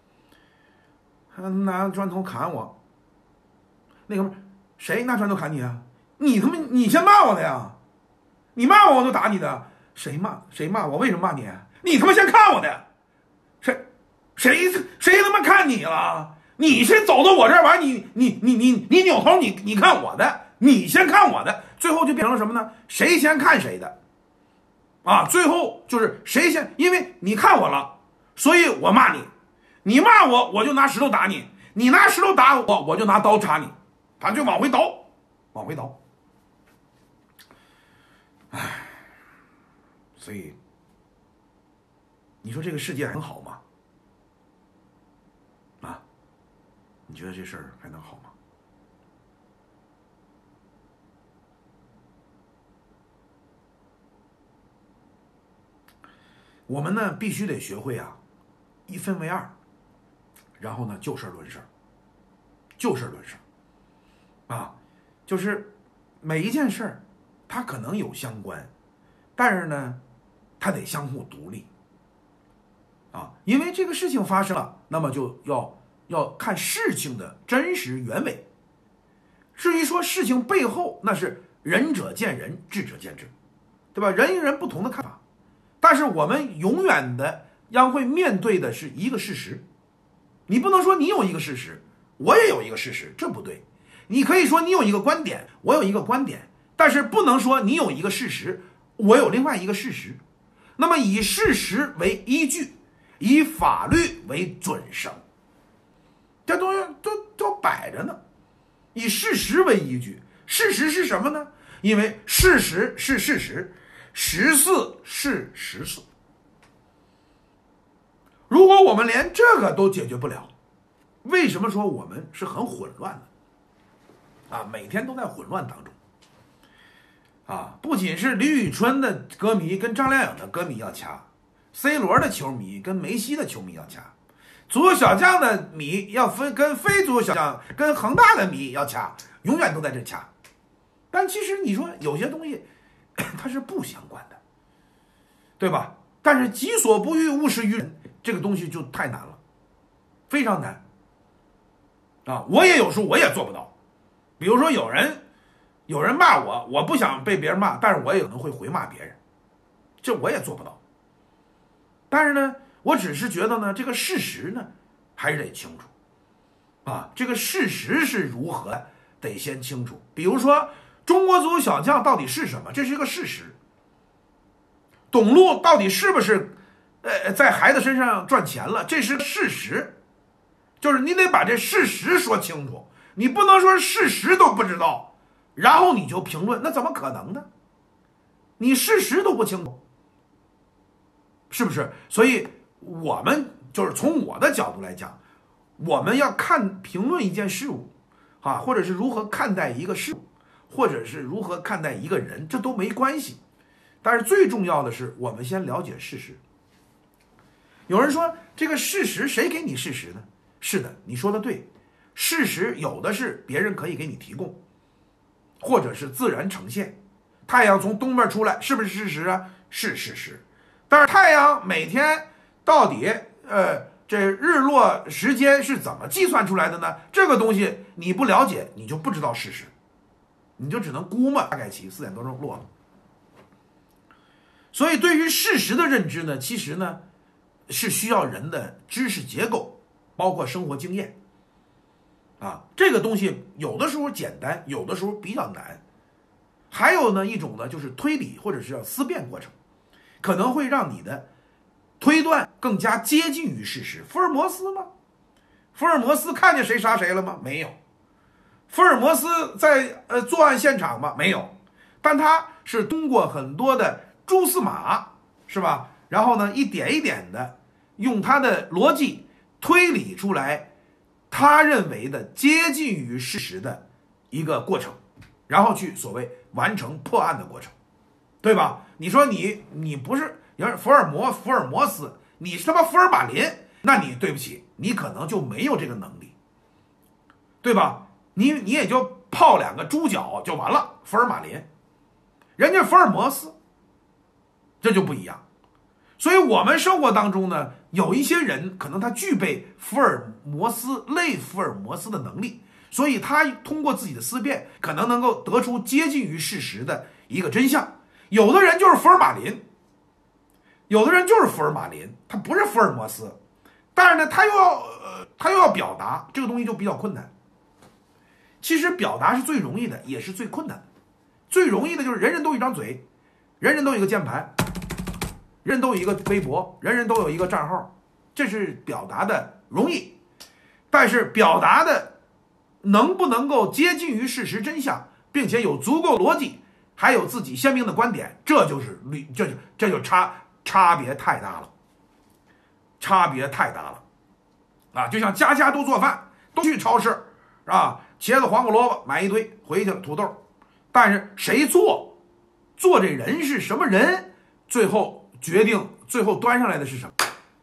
拿砖头砍我。那哥们儿，谁拿砖头砍你啊？你他妈，你先骂我的呀！你骂我，我就打你的。谁骂谁骂我？为什么骂你？你他妈先看我的，谁谁谁他妈看你了？你先走到我这儿完，你你你你你扭头，你你看我的，你先看我的，最后就变成了什么呢？谁先看谁的，啊，最后就是谁先，因为你看我了，所以我骂你，你骂我，我就拿石头打你，你拿石头打我，我就拿刀插你，反正就往回倒，往回倒，唉。所以，你说这个世界还能好吗？啊，你觉得这事儿还能好吗？我们呢，必须得学会啊，一分为二，然后呢，就事论事，就事论事，啊，就是每一件事儿，它可能有相关，但是呢。它得相互独立，啊，因为这个事情发生了，那么就要要看事情的真实原委。至于说事情背后，那是仁者见仁，智者见智，对吧？人与人不同的看法，但是我们永远的将会面对的是一个事实。你不能说你有一个事实，我也有一个事实，这不对。你可以说你有一个观点，我有一个观点，但是不能说你有一个事实，我有另外一个事实。那么以事实为依据，以法律为准绳，这东西都都摆着呢。以事实为依据，事实是什么呢？因为事实是事实，十四是十四。 如果我们连这个都解决不了，为什么说我们是很混乱的？啊，每天都在混乱当中。啊，不仅是李宇春的歌迷跟张靓颖的歌迷要掐 ，C 罗的球迷跟梅西的球迷要掐，足球小将的迷要分跟非足球小将、跟恒大的迷要掐，永远都在这掐。但其实你说有些东西它是不相关的，对吧？但是己所不欲，勿施于人，这个东西就太难了，非常难。啊，我也有时候我也做不到。比如说有人。有人骂我，我不想被别人骂，但是我也可能会回骂别人，这我也做不到。但是呢，我只是觉得呢，这个事实呢，还是得清楚，啊，这个事实是如何，得先清楚。比如说，中国足球小将到底是什么？这是一个事实。董路到底是不是，呃，在孩子身上赚钱了？这是个事实，就是你得把这事实说清楚，你不能说事实都不知道。然后你就评论，那怎么可能呢？你事实都不清楚，是不是？所以我们就是从我的角度来讲，我们要看评论一件事物，啊，或者是如何看待一个事物，或者是如何看待一个人，这都没关系。但是最重要的是，我们先了解事实。有人说，这个事实谁给你事实呢？是的，你说的对，事实有的是别人可以给你提供。或者是自然呈现，太阳从东边出来是不是事实啊？是事实。但是太阳每天到底呃这日落时间是怎么计算出来的呢？这个东西你不了解，你就不知道事实，你就只能估摸。大概其四点多钟落了。所以对于事实的认知呢，其实呢是需要人的知识结构，包括生活经验。啊，这个东西有的时候简单，有的时候比较难。还有呢一种呢，就是推理或者是叫思辨过程，可能会让你的推断更加接近于事实。福尔摩斯吗？福尔摩斯看见谁杀谁了吗？没有。福尔摩斯在呃作案现场吗？没有。但他是通过很多的蛛丝马，是吧？然后呢，一点一点的用他的逻辑推理出来。他认为的接近于事实的一个过程，然后去所谓完成破案的过程，对吧？你说你你不是福尔摩福尔摩斯，你是他妈福尔马林，那你对不起，你可能就没有这个能力，对吧？你你也就泡两个猪脚就完了，福尔马林，人家福尔摩斯，这就不一样。所以我们生活当中呢，有一些人可能他具备福尔摩斯类福尔摩斯的能力，所以他通过自己的思辨，可能能够得出接近于事实的一个真相。有的人就是福尔马林，有的人就是福尔马林，他不是福尔摩斯，但是呢，他又要呃，他又要表达，这个东西就比较困难。其实表达是最容易的，也是最困难的。最容易的就是人人都有一张嘴，人人都有一个键盘。人人都有一个微博，人人都有一个账号，这是表达的容易，但是表达的能不能够接近于事实真相，并且有足够逻辑，还有自己鲜明的观点，这就是这就这就差差别太大了，差别太大了啊！就像家家都做饭，都去超市啊，茄子、黄瓜、萝卜买一堆回去了，土豆，但是谁做，做这人是什么人，最后。决定最后端上来的是什么，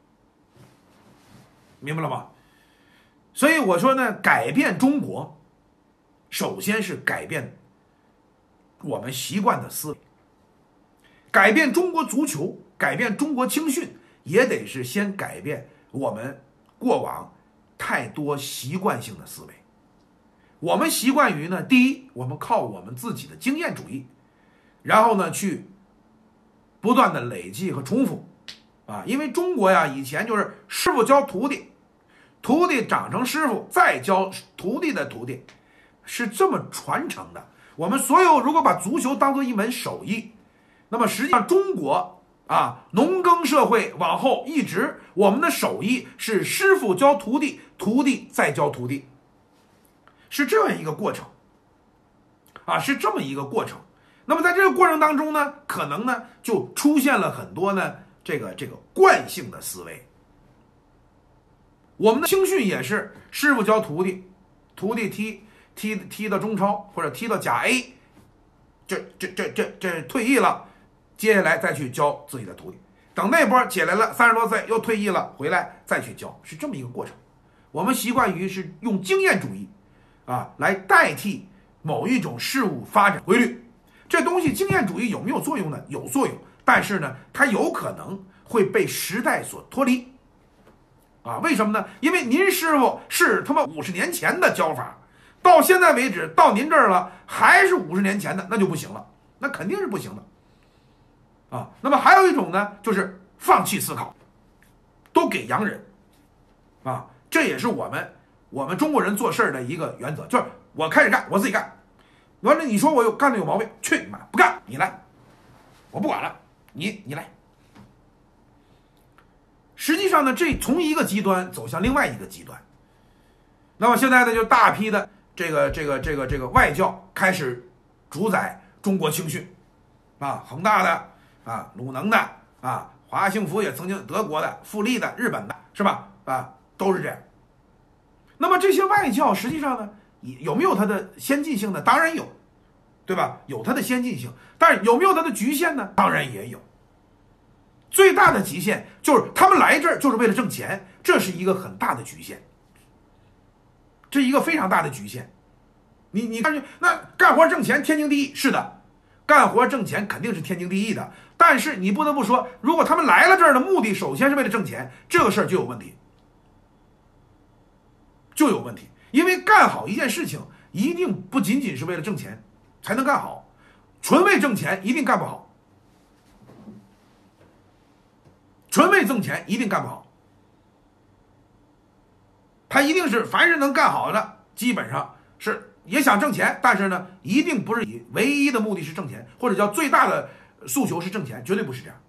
明白了吗？所以我说呢，改变中国，首先是改变我们习惯的思维，改变中国足球，改变中国青训，也得是先改变我们过往太多习惯性的思维。我们习惯于呢，第一，我们靠我们自己的经验主义，然后呢去。不断的累积和重复，啊，因为中国呀，以前就是师傅教徒弟，徒弟长成师傅，再教徒弟的徒弟，是这么传承的。我们所有如果把足球当做一门手艺，那么实际上中国啊，农耕社会往后一直，我们的手艺是师傅教徒弟，徒弟再教徒弟，是这样一个过程，啊，是这么一个过程。那么在这个过程当中呢，可能呢就出现了很多呢这个这个惯性的思维， 我们的青训也是师傅教徒弟，徒弟踢踢踢到中超或者踢到甲 A， 这这这这这退役了，接下来再去教自己的徒弟，等那波起来了，三十多岁又退役了，回来再去教，是这么一个过程。我们习惯于是用经验主义啊来代替某一种事物发展规律。这东西经验主义有没有作用呢？有作用，但是呢，它有可能会被时代所脱离。啊，为什么呢？因为您师傅是他妈五十年前的教法，到现在为止到您这儿了还是五十年前的，那就不行了，那肯定是不行的。啊，那么还有一种呢，就是放弃思考，都给洋人。啊，这也是我们我们中国人做事的一个原则，就是我开始干，我自己干。完了，你说我有干的有毛病，去你妈，不干，你来，我不管了，你你来。实际上呢，这从一个极端走向另外一个极端。那么现在呢，就大批的这个这个这个这个外教开始主宰中国青训，啊，恒大的啊，鲁能的啊，华夏幸福也曾经德国的、富力的、日本的，是吧？啊，都是这样。那么这些外教实际上呢，有没有它的先进性呢？当然有，对吧？有它的先进性，但是有没有它的局限呢？当然也有。最大的极限就是他们来这儿就是为了挣钱，这是一个很大的局限，这是一个非常大的局限。你你看，那干活挣钱天经地义，是的，干活挣钱肯定是天经地义的。但是你不得不说，如果他们来了这儿的目的首先是为了挣钱，这个事儿就有问题，就有问题。因为干好一件事情，一定不仅仅是为了挣钱才能干好，纯为挣钱一定干不好。纯为挣钱一定干不好，他一定是凡是能干好的，基本上是也想挣钱，但是呢，一定不是以唯一的目的是挣钱，或者叫最大的诉求是挣钱，绝对不是这样。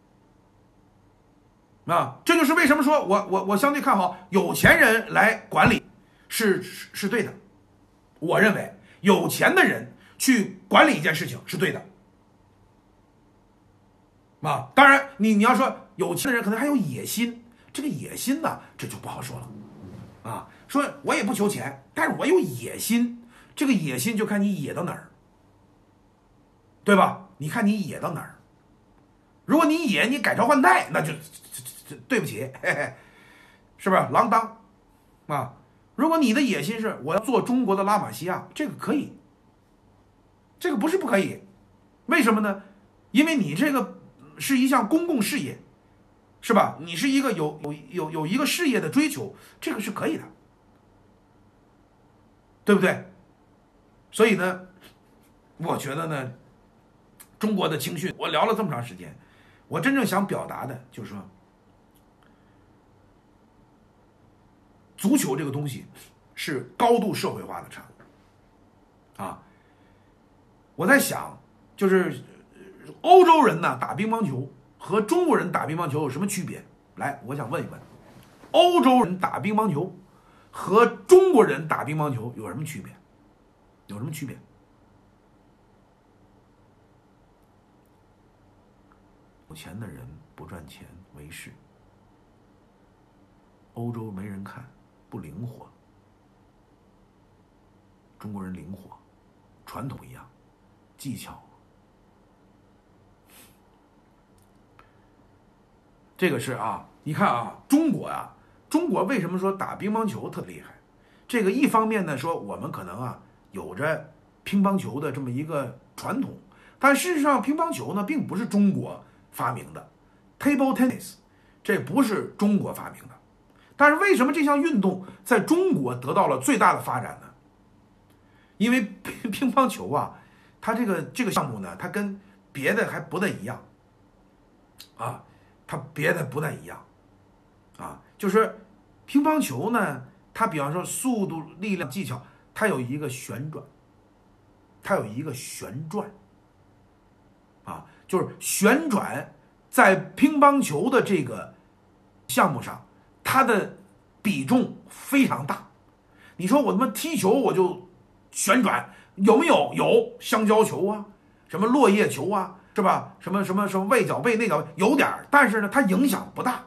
啊，这就是为什么说我我我相对看好有钱人来管理是是对的。我认为有钱的人去管理一件事情是对的。啊，当然你你要说有钱的人可能还有野心，这个野心呢，这就不好说了。啊，说我也不求钱，但是我有野心，这个野心就看你野到哪儿，对吧？你看你野到哪儿。如果你野，你改朝换代，那就对不起，嘿嘿，是不是锒铛啊？如果你的野心是我要做中国的拉玛西亚，这个可以，这个不是不可以。为什么呢？因为你这个是一项公共事业，是吧？你是一个有有有有一个事业的追求，这个是可以的，对不对？所以呢，我觉得呢，中国的青训，我聊了这么长时间，我真正想表达的就是说，足球这个东西是高度社会化的产物啊。我在想，就是欧洲人呢打乒乓球和中国人打乒乓球有什么区别？来，我想问一问，欧洲人打乒乓球和中国人打乒乓球有什么区别？有什么区别？有钱的人不赚钱为事，欧洲没人看，不灵活，中国人灵活，传统一样，技巧。这个是啊，你看啊，中国啊，中国为什么说打乒乓球特厉害？这个一方面呢，说我们可能啊有着乒乓球的这么一个传统，但事实上乒乓球呢并不是中国发明的 ，table tennis 这不是中国发明的。但是为什么这项运动在中国得到了最大的发展呢？因为乒乓球啊，它这个这个项目呢，它跟别的还不太一样啊。它别的不太一样，啊，就是乒乓球呢，它比方说速度、力量、技巧，它有一个旋转，它有一个旋转，啊，就是旋转在乒乓球的这个项目上，它的比重非常大。你说我他妈踢球我就旋转，有没有？有香蕉球啊，什么落叶球啊。是吧？什么什么什么外脚背内脚背有点，但是呢，它影响不大，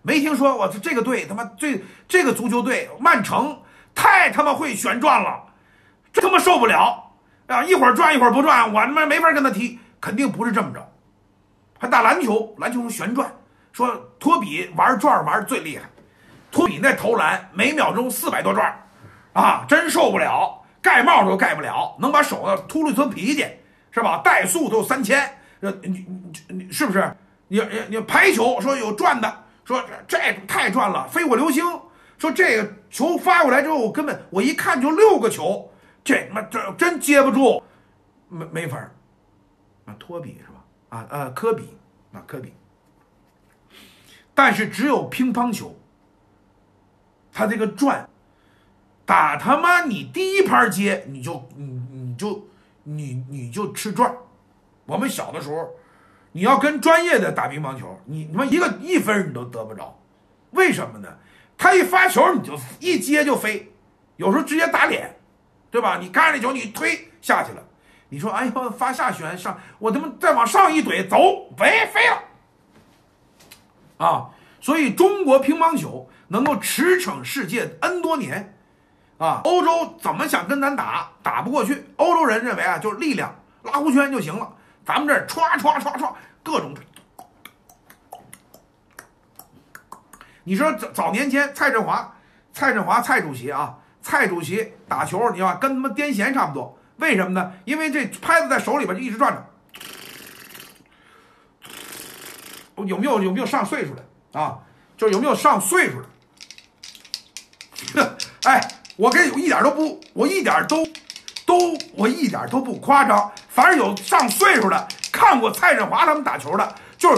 没听说我这个队他妈这这个足球队曼城太他妈会旋转了，这他妈受不了啊！一会儿转一会儿不转，我他妈没法跟他踢，肯定不是这么着。还打篮球，篮球旋转，说托比玩转玩最厉害，托比那投篮每秒钟四百多转，啊，真受不了，盖帽都盖不了，能把手呢秃噜一层皮去，是吧？怠速都有三千，你你你是不是？你你你排球说有转的，说这太转了，飞火流星说这个球发过来之后，我根本我一看就六个球，这妈这真接不住，没没法啊，托比是吧？啊呃，科比啊，科比。但是只有乒乓球，他这个转，打他妈你第一拍接，你就你你就你你就吃转。我们小的时候，你要跟专业的打乒乓球，你他妈一个一分你都得不着，为什么呢？他一发球你就一接就飞，有时候直接打脸，对吧？你看这球你推下去了。你说，哎呦，发下旋上，我他妈再往上一怼，走，飞飞了，啊！所以中国乒乓球能够驰骋世界 N 多年，啊，欧洲怎么想跟咱打，打不过去。欧洲人认为啊，就是力量拉弧圈就行了，咱们这儿歘歘歘歘各种。你说早早年间蔡振华，蔡振华蔡主席啊，蔡主席打球，你看跟他妈癫痫差不多。为什么呢？因为这拍子在手里边就一直转着。有没有有没有上岁数的啊？就是有没有上岁数的？哎，我跟一点都不，我一点都都我一点都不夸张。凡是有上岁数的看过蔡振华他们打球的，就是，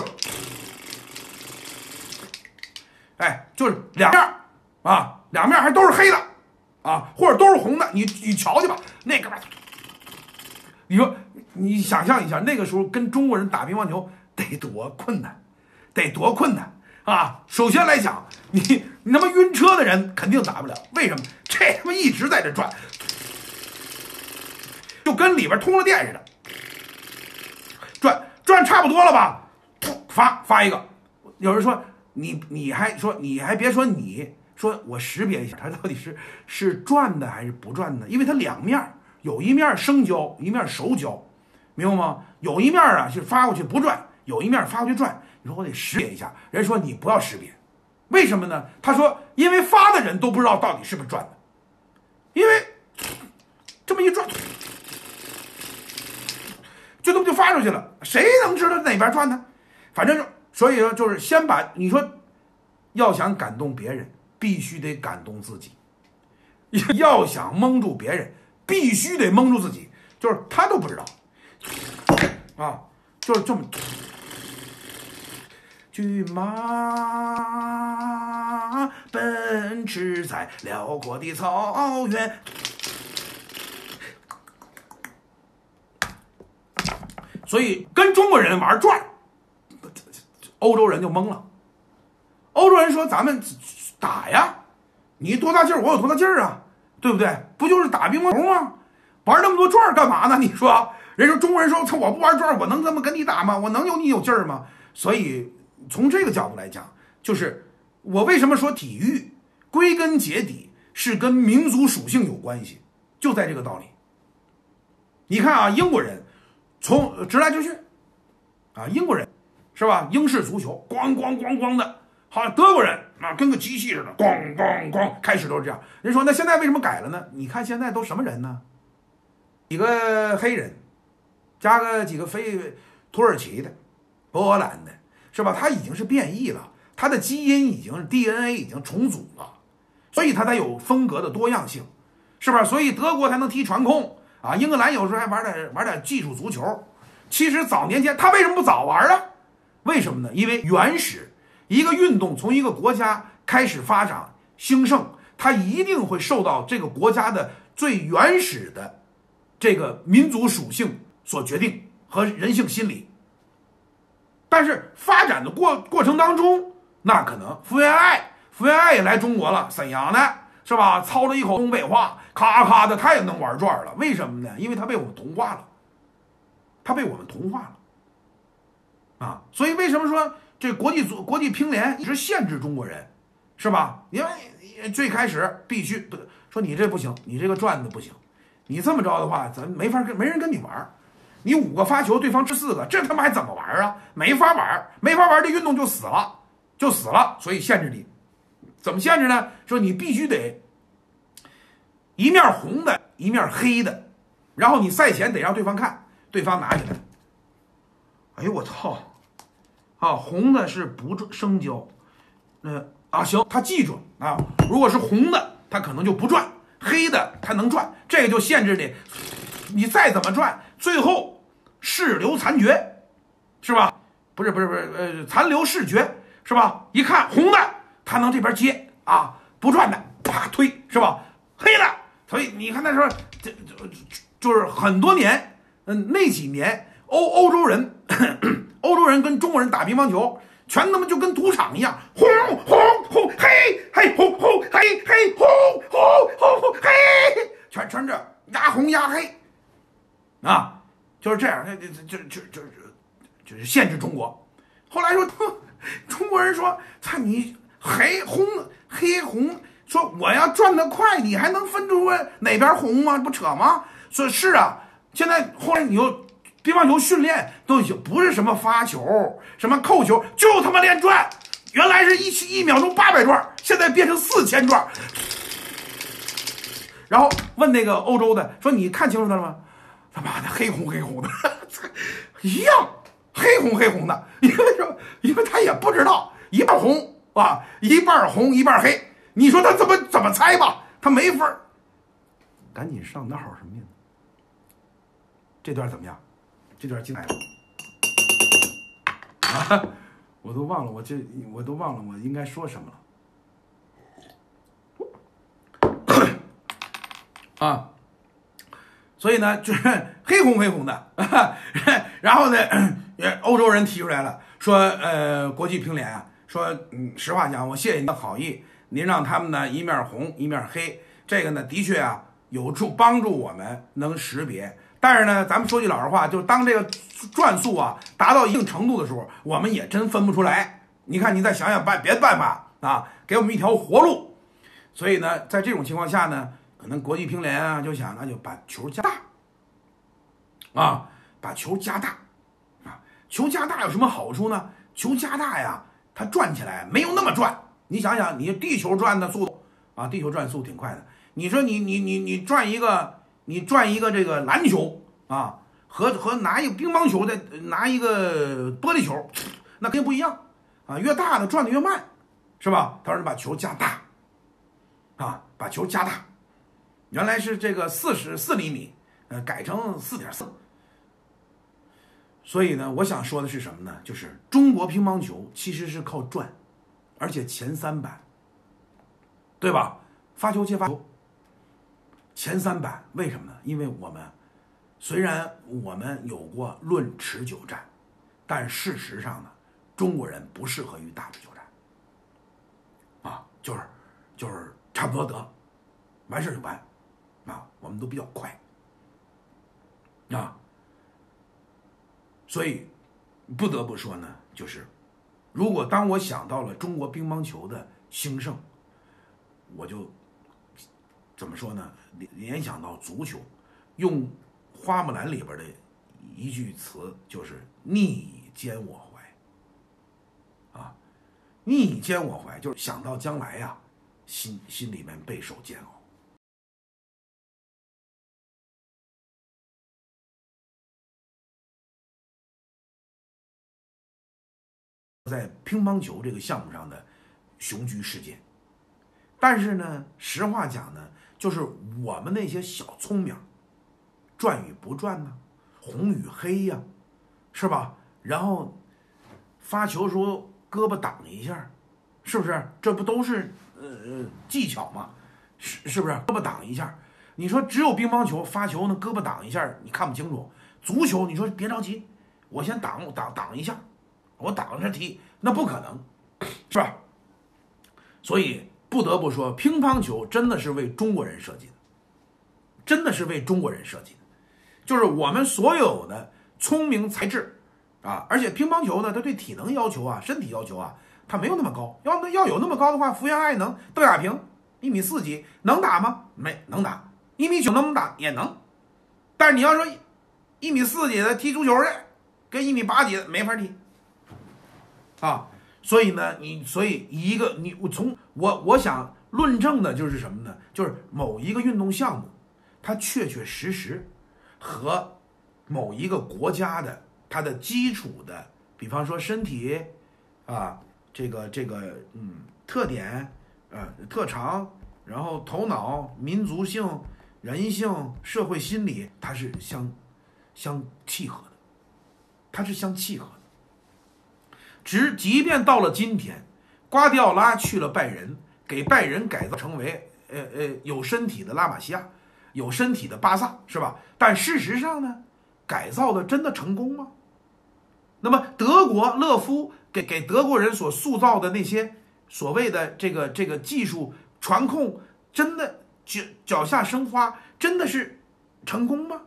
哎，就是两面啊，两面还都是黑的啊，或者都是红的。你你瞧去吧，那个。你说，你想象一下，那个时候跟中国人打乒乓球得多困难，得多困难啊！首先来讲，你你他妈晕车的人肯定打不了，为什么？这他妈一直在这转，就跟里边通了电似的，转转差不多了吧？发发一个。有人说你你还说你还别说你说我识别一下，它到底是是转的还是不转的？因为它两面。有一面生胶，一面熟胶，明白吗？有一面啊是发过去不转，有一面发过去转。你说我得识别一下，人说你不要识别，为什么呢？他说因为发的人都不知道到底是不是转的，因为这么一转，就这么就发出去了，谁能知道哪边转呢？反正所以说就是先把你说要想感动别人，必须得感动自己，要想蒙住别人。必须得蒙住自己，就是他都不知道啊，就是这么。骏马奔驰在辽阔的草原，所以跟中国人玩转，欧洲人就懵了。欧洲人说：“咱们打呀，你多大劲儿，我有多大劲儿啊。”对不对？不就是打乒乓球吗？玩那么多转干嘛呢？你说，人说中国人说，我不玩转，我能这么跟你打吗？我能有你有劲儿吗？所以从这个角度来讲，就是我为什么说体育归根结底是跟民族属性有关系，就在这个道理。你看啊，英国人从直来直去啊，英国人是吧？英式足球咣咣咣咣的。好，德国人啊，跟个机器似的，咣咣咣，开始都是这样。人说那现在为什么改了呢？你看现在都什么人呢？几个黑人，加个几个非土耳其的、波兰的，是吧？他已经是变异了，他的基因已经 D N A 已经重组了，所以他才有风格的多样性，是吧？所以德国才能踢传控啊，英格兰有时候还玩点玩点技术足球。其实早年间他为什么不早玩呢？为什么呢？因为原始。一个运动从一个国家开始发展兴盛，它一定会受到这个国家的最原始的这个民族属性所决定和人性心理。但是发展的过过程当中，那可能福原爱，福原爱也来中国了，沈阳的是吧？操着一口东北话，咔咔的，他也能玩转了。为什么呢？因为他被我们同化了，他被我们同化了啊！所以为什么说？ 这国际组国际乒联一直限制中国人，是吧？因为最开始必须说你这不行，你这个转子不行，你这么着的话，咱没法跟没人跟你玩。你五个发球，对方吃四个，这他妈还怎么玩啊？没法玩，没法玩，这运动就死了，就死了。所以限制你，怎么限制呢？说你必须得一面红的，一面黑的，然后你赛前得让对方看，对方拿起来。哎呦我操！啊，红的是不生胶，呃啊行，他记住啊，如果是红的，他可能就不转，黑的他能转，这个就限制你，你再怎么转，最后视流残绝，是吧？不是不是不是，呃，残留视觉是吧？一看红的，他能这边接啊，不转的啪推是吧？黑的，所以你看那时候这就是很多年，嗯，那几年欧欧洲人。欧洲人跟中国人打乒乓球，全他妈就跟赌场一样，红红红黑黑红红黑黑红红红黑，全全这压红压黑，啊，就是这样，就就就就就是限制中国。后来说，中国人说，操你黑红黑红，说我要转得快，你还能分出哪边红吗？不扯吗？说是啊，现在后来你又。乒乓球训练都已经不是什么发球、什么扣球，就他妈练转。原来是一一秒钟八百转，现在变成四千转。然后问那个欧洲的说：“你看清楚他了吗？”他妈的黑红黑红的，一样黑红黑红的，因为说，因为他也不知道一半红啊，一半红一半黑。你说他怎么怎么猜吧？他没法儿。赶紧上道什么呀？这段怎么样？这段进来了啊！我都忘了，我这我都忘了我应该说什么了啊！所以呢，就是黑红黑红的，然后呢，欧洲人提出来了，说呃，国际乒联啊，说嗯，实话讲，我谢谢您的好意，您让他们呢一面红一面黑，这个呢的确啊有助帮助我们能识别。但是呢，咱们说句老实话，就当这个转速啊达到一定程度的时候，我们也真分不出来。你看，你再想想办别的办法啊，给我们一条活路。所以呢，在这种情况下呢，可能国际乒联啊就想，那就把球加大啊，把球加大啊，球加大有什么好处呢？球加大呀，它转起来没有那么转。你想想，你地球转的速度啊，地球转速挺快的。你说你你你你转一个。你转一个这个篮球啊，和和拿一个乒乓球的拿一个玻璃球，那肯定不一样啊！越大的转的越慢，是吧？他说把球加大，啊，把球加大，原来是这个四十四厘米，呃，改成四点四。所以呢，我想说的是什么呢？就是中国乒乓球其实是靠转，而且前三板，对吧？发球接发球。前三板为什么呢？因为我们虽然我们有过论持久战，但事实上呢，中国人不适合于打持久战，啊，就是就是差不多得，完事就完，啊，我们都比较快，啊，所以不得不说呢，就是如果当我想到了中国乒乓球的兴盛，我就。怎么说呢？联想到足球，用花木兰里边的一句词就是“逆以兼我怀”，啊，逆以兼我怀，就是想到将来呀、啊，心心里面备受煎熬。在乒乓球这个项目上的雄居世界，但是呢，实话讲呢。就是我们那些小聪明，转与不转呢，红与黑呀、啊，是吧？然后发球时候胳膊挡一下，是不是？这不都是呃技巧吗？是是不是？胳膊挡一下，你说只有乒乓球发球呢，胳膊挡一下你看不清楚。足球你说别着急，我先挡挡挡一下，我挡着踢，那不可能，是吧？所以。不得不说，乒乓球真的是为中国人设计的，真的是为中国人设计的。就是我们所有的聪明才智啊，而且乒乓球呢，它对体能要求啊，身体要求啊，它没有那么高。要那要有那么高的话，福原爱能、邓亚萍一米四几能打吗？没能打，一米九能不能打也能。但是你要说一米四几的踢足球的，跟一米八几的没法踢啊。所以呢，你所以一个你我从我我想论证的就是什么呢？就是某一个运动项目，它确确实实和某一个国家的它的基础的，比方说身体啊，这个这个嗯特点呃特长，然后头脑、民族性、人性、社会心理，它是相相契合的，它是相契合的。只即便到了今天，瓜迪奥拉去了拜仁，给拜仁改造成为呃呃有身体的拉玛西亚，有身体的巴萨，是吧？但事实上呢，改造的真的成功吗？那么德国勒夫给给德国人所塑造的那些所谓的这个这个技术传控，真的脚脚下生花，真的是成功吗？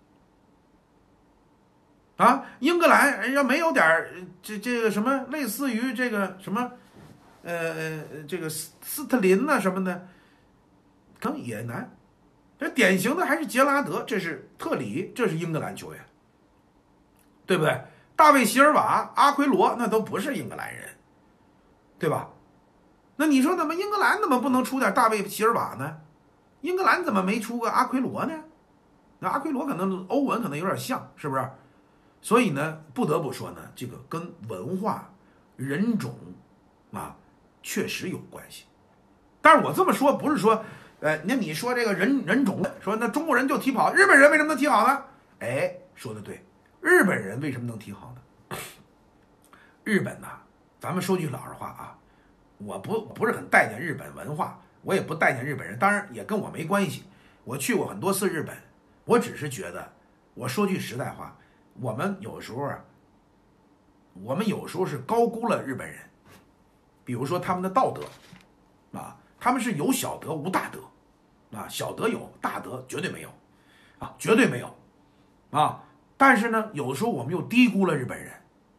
啊，英格兰要没有点这这个什么类似于这个什么，呃这个斯斯特林呐、啊、什么的，可能也难。这典型的还是杰拉德，这是特里，这是英格兰球员，对不对？大卫席尔瓦、阿奎罗那都不是英格兰人，对吧？那你说怎么英格兰怎么不能出点大卫席尔瓦呢？英格兰怎么没出个阿奎罗呢？那阿奎罗可能欧文可能有点像，是不是？所以呢，不得不说呢，这个跟文化、人种啊，确实有关系。但是我这么说不是说，呃，那你说这个人人种，说那中国人就踢不好，日本人为什么能踢好呢？哎，说的对，日本人为什么能踢好呢？日本呐、啊，咱们说句老实话啊，我不不是很待见日本文化，我也不待见日本人，当然也跟我没关系。我去过很多次日本，我只是觉得，我说句实在话。我们有时候啊，我们有时候是高估了日本人，比如说他们的道德啊，他们是有小德无大德啊，小德有，大德绝对没有啊，绝对没有啊。但是呢，有时候我们又低估了日本人，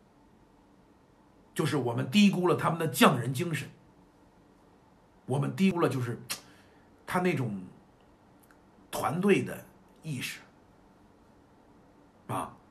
就是我们低估了他们的匠人精神，我们低估了就是他那种团队的意识啊。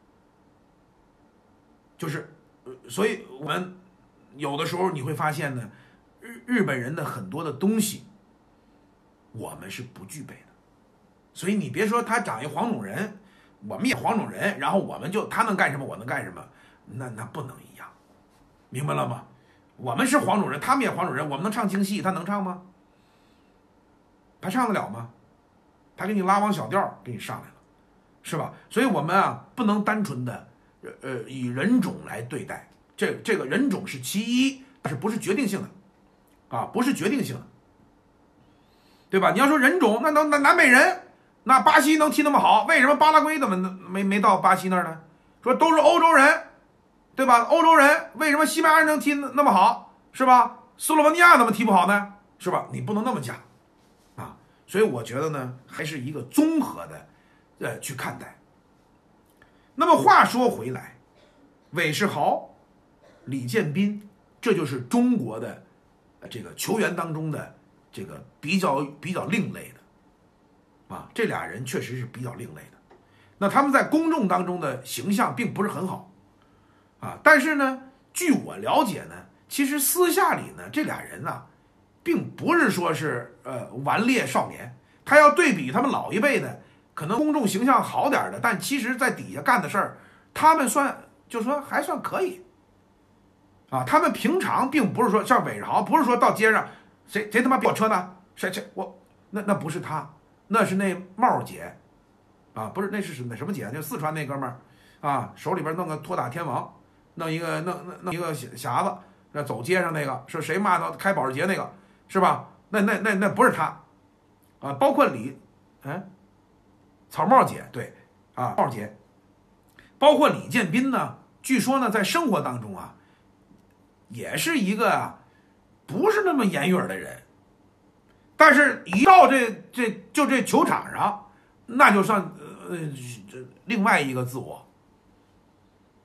就是，所以我们有的时候你会发现呢，日日本人的很多的东西，我们是不具备的。所以你别说他长一黄种人，我们也黄种人，然后我们就他能干什么，我能干什么，那那不能一样，明白了吗？我们是黄种人，他们也黄种人，我们能唱京戏，他能唱吗？他唱得了吗？他给你拉王小调，给你上来了，是吧？所以我们啊，不能单纯的。呃，以人种来对待，这这个人种是其一，但是不是决定性的，啊，不是决定性的，对吧？你要说人种，那那那南美人，那巴西能踢那么好，为什么巴拉圭怎么没没到巴西那儿呢？说都是欧洲人，对吧？欧洲人为什么西班牙人能踢那么好，是吧？斯洛文尼亚怎么踢不好呢？是吧？你不能那么讲，啊，所以我觉得呢，还是一个综合的，呃，去看待。那么话说回来，韦世豪、李建斌，这就是中国的这个球员当中的这个比较比较另类的啊，这俩人确实是比较另类的。那他们在公众当中的形象并不是很好啊，但是呢，据我了解呢，其实私下里呢，这俩人啊，并不是说是呃顽劣少年，他要对比他们老一辈的。可能公众形象好点的，但其实在底下干的事儿，他们算就说还算可以啊。他们平常并不是说像韦世豪，不是说到街上谁谁他妈比我车呢？谁谁我那那不是他，那是那帽姐啊，不是那是那什么姐？就四川那哥们儿啊，手里边弄个托打天王，弄一个弄弄弄一个匣子，那走街上那个是谁骂他开保时捷那个是吧？那那那那不是他啊，包括李嗯。草帽姐对啊，帽姐，包括李建斌呢，据说呢，在生活当中啊，也是一个啊，不是那么言语的人，但是一到这这就这球场上，那就算呃这另外一个自我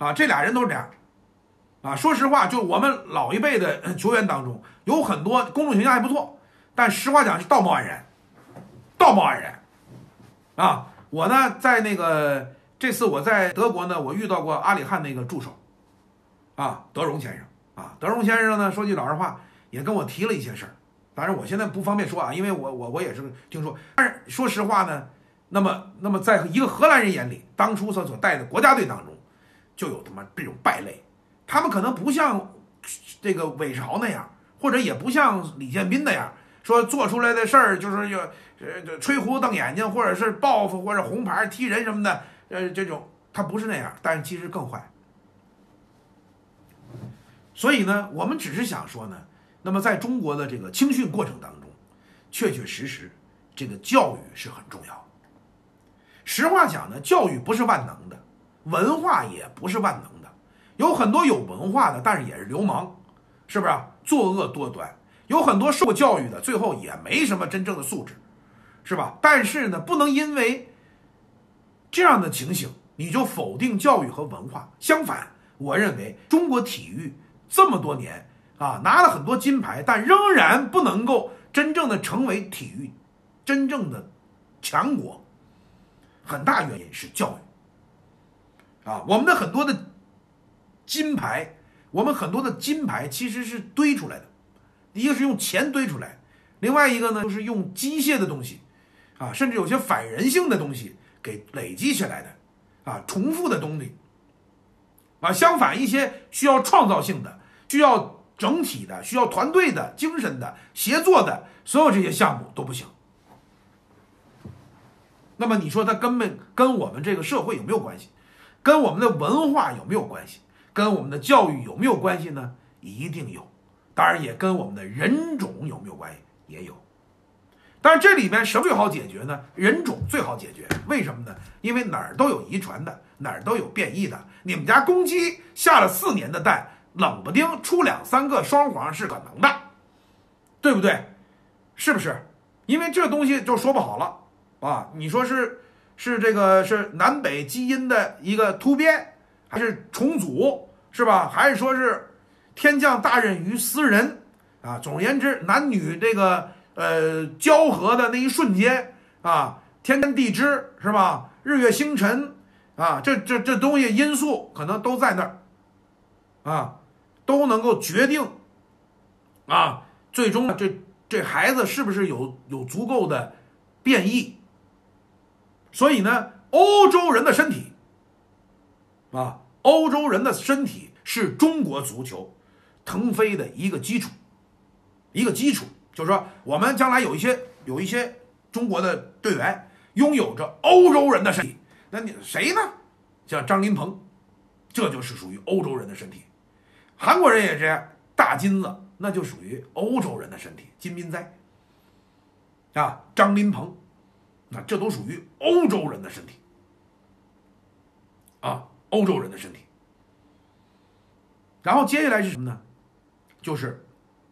啊，这俩人都是这样。啊，说实话，就我们老一辈的球员当中，有很多公众形象还不错，但实话讲是道貌岸然，道貌岸然。啊，我呢在那个这次我在德国呢，我遇到过阿里汉那个助手，啊，德容先生。啊，德容先生呢，说句老实话，也跟我提了一些事儿，当然我现在不方便说啊，因为我我我也是听说。但是说实话呢，那么那么在一个荷兰人眼里，当初他所带的国家队当中，就有他妈这种败类。他们可能不像这个韦世豪那样，或者也不像李建斌那样，说做出来的事儿就是要呃吹胡子瞪眼睛，或者是报复，或者红牌踢人什么的，呃，这种他不是那样，但是其实更坏。所以呢，我们只是想说呢，那么在中国的这个青训过程当中，确确实实这个教育是很重要的。实话讲呢，教育不是万能的，文化也不是万能的。有很多有文化的，但是也是流氓，是不是啊？作恶多端。有很多受过教育的，最后也没什么真正的素质，是吧？但是呢，不能因为这样的情形，你就否定教育和文化。相反，我认为中国体育这么多年啊，拿了很多金牌，但仍然不能够真正的成为体育真正的强国，很大原因是教育啊。我们的很多的金牌，我们很多的金牌其实是堆出来的，一个是用钱堆出来，另外一个呢就是用机械的东西啊，甚至有些反人性的东西给累积起来的啊，重复的东西啊。相反，一些需要创造性的、需要整体的、需要团队的精神的、协作的，所有这些项目都不行。那么你说它根本跟我们这个社会有没有关系？跟我们的文化有没有关系？跟我们的教育有没有关系呢？一定有。当然也跟我们的人种有没有关系？也有。但是这里面什么最好解决呢？人种最好解决。为什么呢？因为哪儿都有遗传的，哪儿都有变异的。你们家公鸡下了四年的蛋，冷不丁出两三个双黄是可能的，对不对？是不是？因为这东西就说不好了啊！你说是是这个是南北基因的一个突变，还是重组，是吧？还是说是天降大任于斯人啊？总而言之，男女这个呃交合的那一瞬间啊，天地支是吧？日月星辰啊，这这这东西因素可能都在那儿啊，都能够决定啊，最终这这孩子是不是有有足够的变异。所以呢，欧洲人的身体啊，欧洲人的身体是中国足球腾飞的一个基础，一个基础，就是说我们将来有一些有一些中国的队员拥有着欧洲人的身体，那你谁呢？像张琳芃，这就是属于欧洲人的身体。韩国人也这样，大金子那就属于欧洲人的身体，金斌哉啊，张琳芃，那这都属于欧洲人的身体啊，欧洲人的身体。然后接下来是什么呢？就是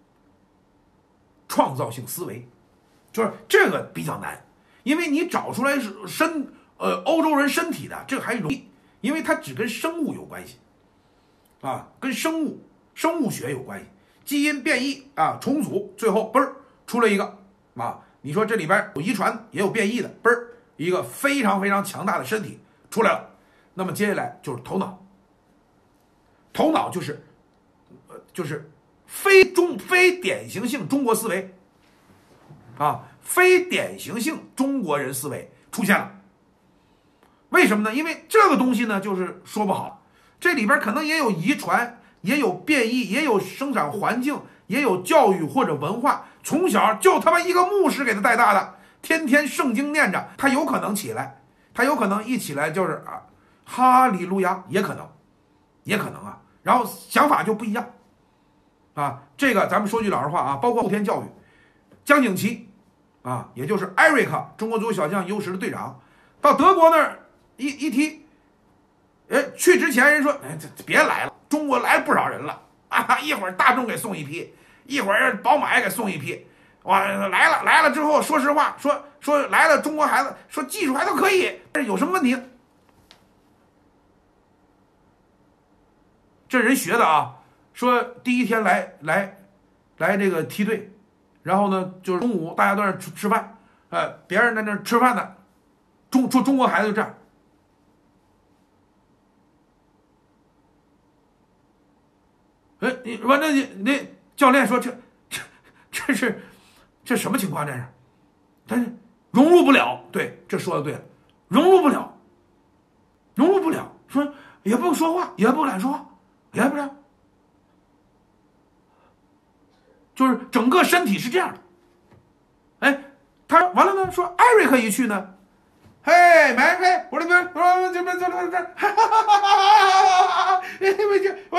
创造性思维，就是这个比较难，因为你找出来是身呃欧洲人身体的，这个还容易，因为它只跟生物有关系啊，跟生物生物学有关系，基因变异啊，重组，最后嘣儿出了一个啊，你说这里边有遗传也有变异的，嘣儿一个非常非常强大的身体出来了。那么接下来就是头脑，头脑就是呃就是非中非典型性中国思维啊，非典型性中国人思维出现了。为什么呢？因为这个东西呢，就是说不好，这里边可能也有遗传，也有变异，也有生长环境，也有教育或者文化。从小就他妈一个牧师给他带大的，天天圣经念着，他有可能起来，他有可能一起来就是啊，哈利路亚，也可能，也可能啊。然后想法就不一样啊。这个咱们说句老实话啊，包括后天教育，江景琦啊，也就是 Eric 中国足球小将优时的队长，到德国那儿一一踢，哎，去之前人说，哎，这别来了，中国来不少人了啊，一会儿大众给送一批，一会儿宝马也给送一批，哇，来了来了之后，说实话，说说来了中国孩子，说技术还都可以，但是有什么问题？ 这人学的啊，说第一天来来来这个梯队，然后呢就是中午大家都在那吃吃饭，呃，别人在那吃饭呢，中中中国孩子就这样。哎，你完了，你那教练说这这这是这什么情况？这是，但是融入不了。对，这说的对了，融入不了，融入不了。说也不说话，也不敢说话，也不敢，就是整个身体是这样的。哎，他完了呢，说艾瑞克一去呢，嘿，买嘿，我这边，我这边这这这，哈哈哈哈哈哈！哎，我就我，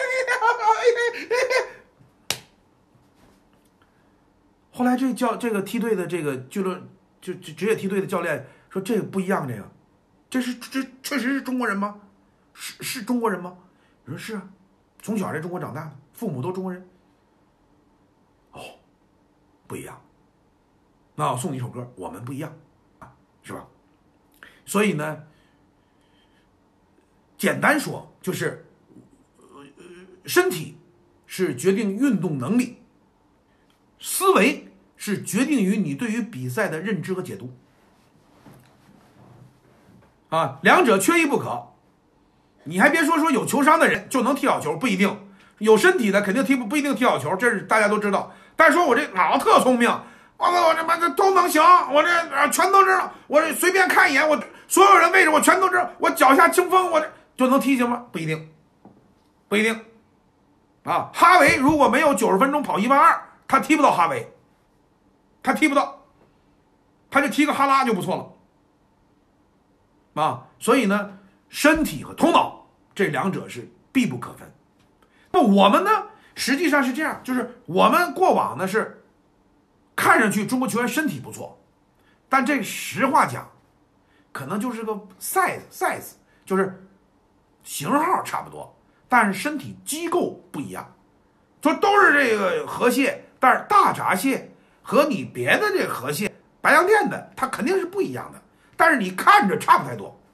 后来这教这个梯队的这个俱乐就就职业梯队的教练说这个不一样，这个，这是这确实是中国人吗？是是中国人吗？我说是啊，从小在中国长大的，父母都中国人。哦，不一样。那我送你一首歌，我们不一样啊，是吧？所以呢，简单说就是，呃，身体是决定运动能力，思维是决定于你对于比赛的认知和解读，啊，两者缺一不可。你还别说说有球商的人就能踢好球，不一定，有身体的肯定踢不不一定踢好球，这是大家都知道。但是说我这脑子特聪明，我我这妈这都能行，我这全都知道，我这随便看一眼，我所有人位置我全都知道，我脚下清风，我这就能踢行吗？不一定，不一定。啊，哈维如果没有九十分钟跑一万二，他踢不到哈维，他踢不到，他就踢个哈拉就不错了。啊，所以呢，身体和头脑这两者是必不可分。那我们呢，实际上是这样，就是我们过往呢是看上去中国球员身体不错，但这实话讲，可能就是个 size size， 就是型号差不多，但是身体机构不一样。说都是这个河蟹，但是大闸蟹和你别的这个河蟹，白洋淀的，它肯定是不一样的，但是你看着差不太多。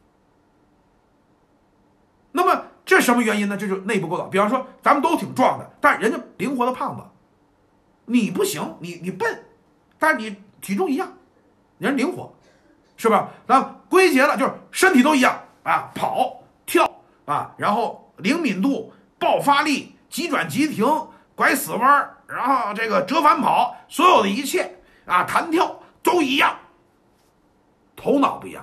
那么这什么原因呢？这就是内部构造。比方说咱们都挺壮的，但是人家灵活的胖子，你不行，你你笨，但是你体重一样，人灵活，是吧？咱归结了就是身体都一样啊，跑跳啊，然后灵敏度、爆发力、急转急停、拐死弯，然后这个折返跑，所有的一切啊，弹跳都一样，头脑不一样。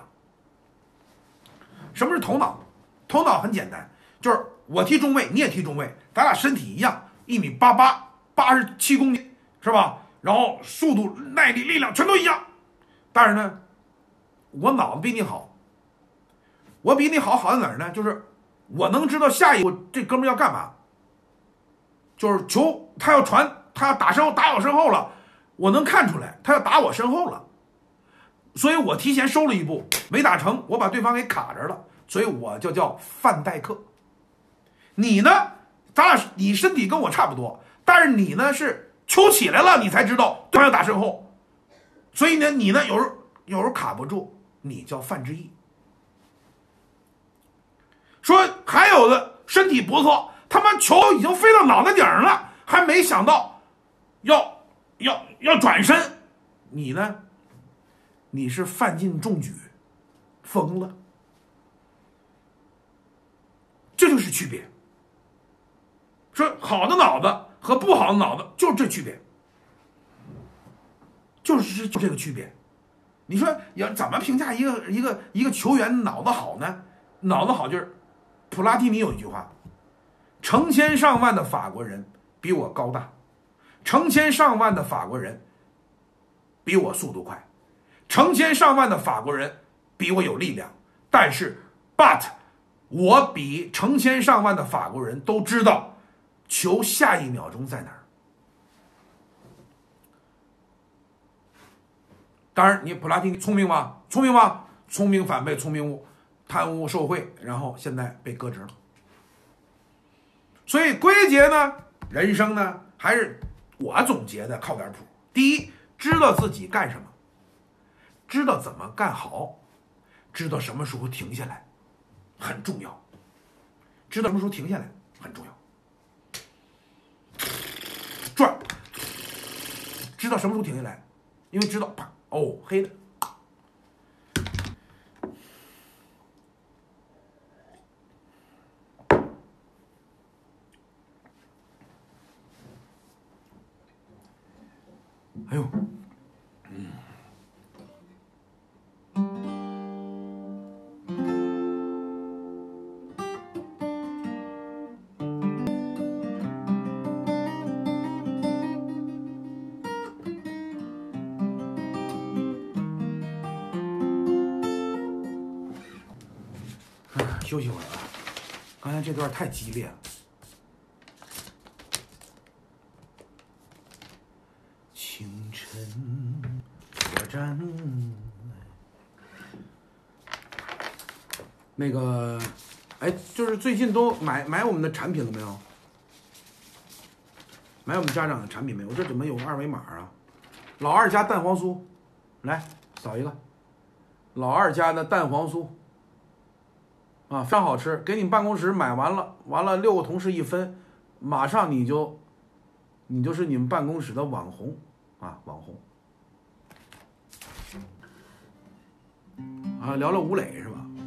什么是头脑？头脑很简单，就是我踢中卫，你也踢中卫，咱俩身体一样，一米八八，八十七公斤，是吧？然后速度、耐力、力量全都一样，但是呢，我脑子比你好。我比你好好在哪儿呢？就是我能知道下一步这哥们要干嘛，就是球他要传，他要打身后打我身后了，我能看出来他要打我身后了，所以我提前收了一步，没打成，我把对方给卡着了。所以我就叫范戴克。你呢，咱俩你身体跟我差不多，但是你呢是球起来了你才知道对方要打身后，所以呢你呢有时候有时候卡不住，你叫范志毅。说还有的身体不错，他妈球已经飞到脑袋顶上了，还没想到要要要转身，你呢你是范进中举，疯了。这就是区别。说好的脑子和不好的脑子就是这区别，就是就这个区别。你说要怎么评价一个一个一个球员脑子好呢？脑子好就是普拉蒂尼有一句话：成千上万的法国人比我高大，成千上万的法国人比我速度快，成千上万的法国人比我有力量，但是 but我比成千上万的法国人都知道球下一秒钟在哪儿。当然你普拉蒂尼聪明吗？聪明吗？聪明反被聪明误，贪污受贿，然后现在被革职了。所以归结呢，人生呢还是我总结的靠点谱。第一，知道自己干什么，知道怎么干好，知道什么时候停下来很重要，知道什么时候停下来很很重要。转，知道什么时候停下来，因为知道啪哦黑的。哎呦，嗯，啊，休息会儿啊，刚才这段太激烈了。清晨火站，那个，哎，就是最近都买买我们的产品了没有？买我们家长的产品没有？我这怎么有个二维码啊？老二家蛋黄酥，来扫一个。老二家的蛋黄酥，啊，非常好吃。给你们办公室买完了，完了六个同事一分，马上你就，你就是你们办公室的网红。啊，网红啊，聊聊吴磊是吧？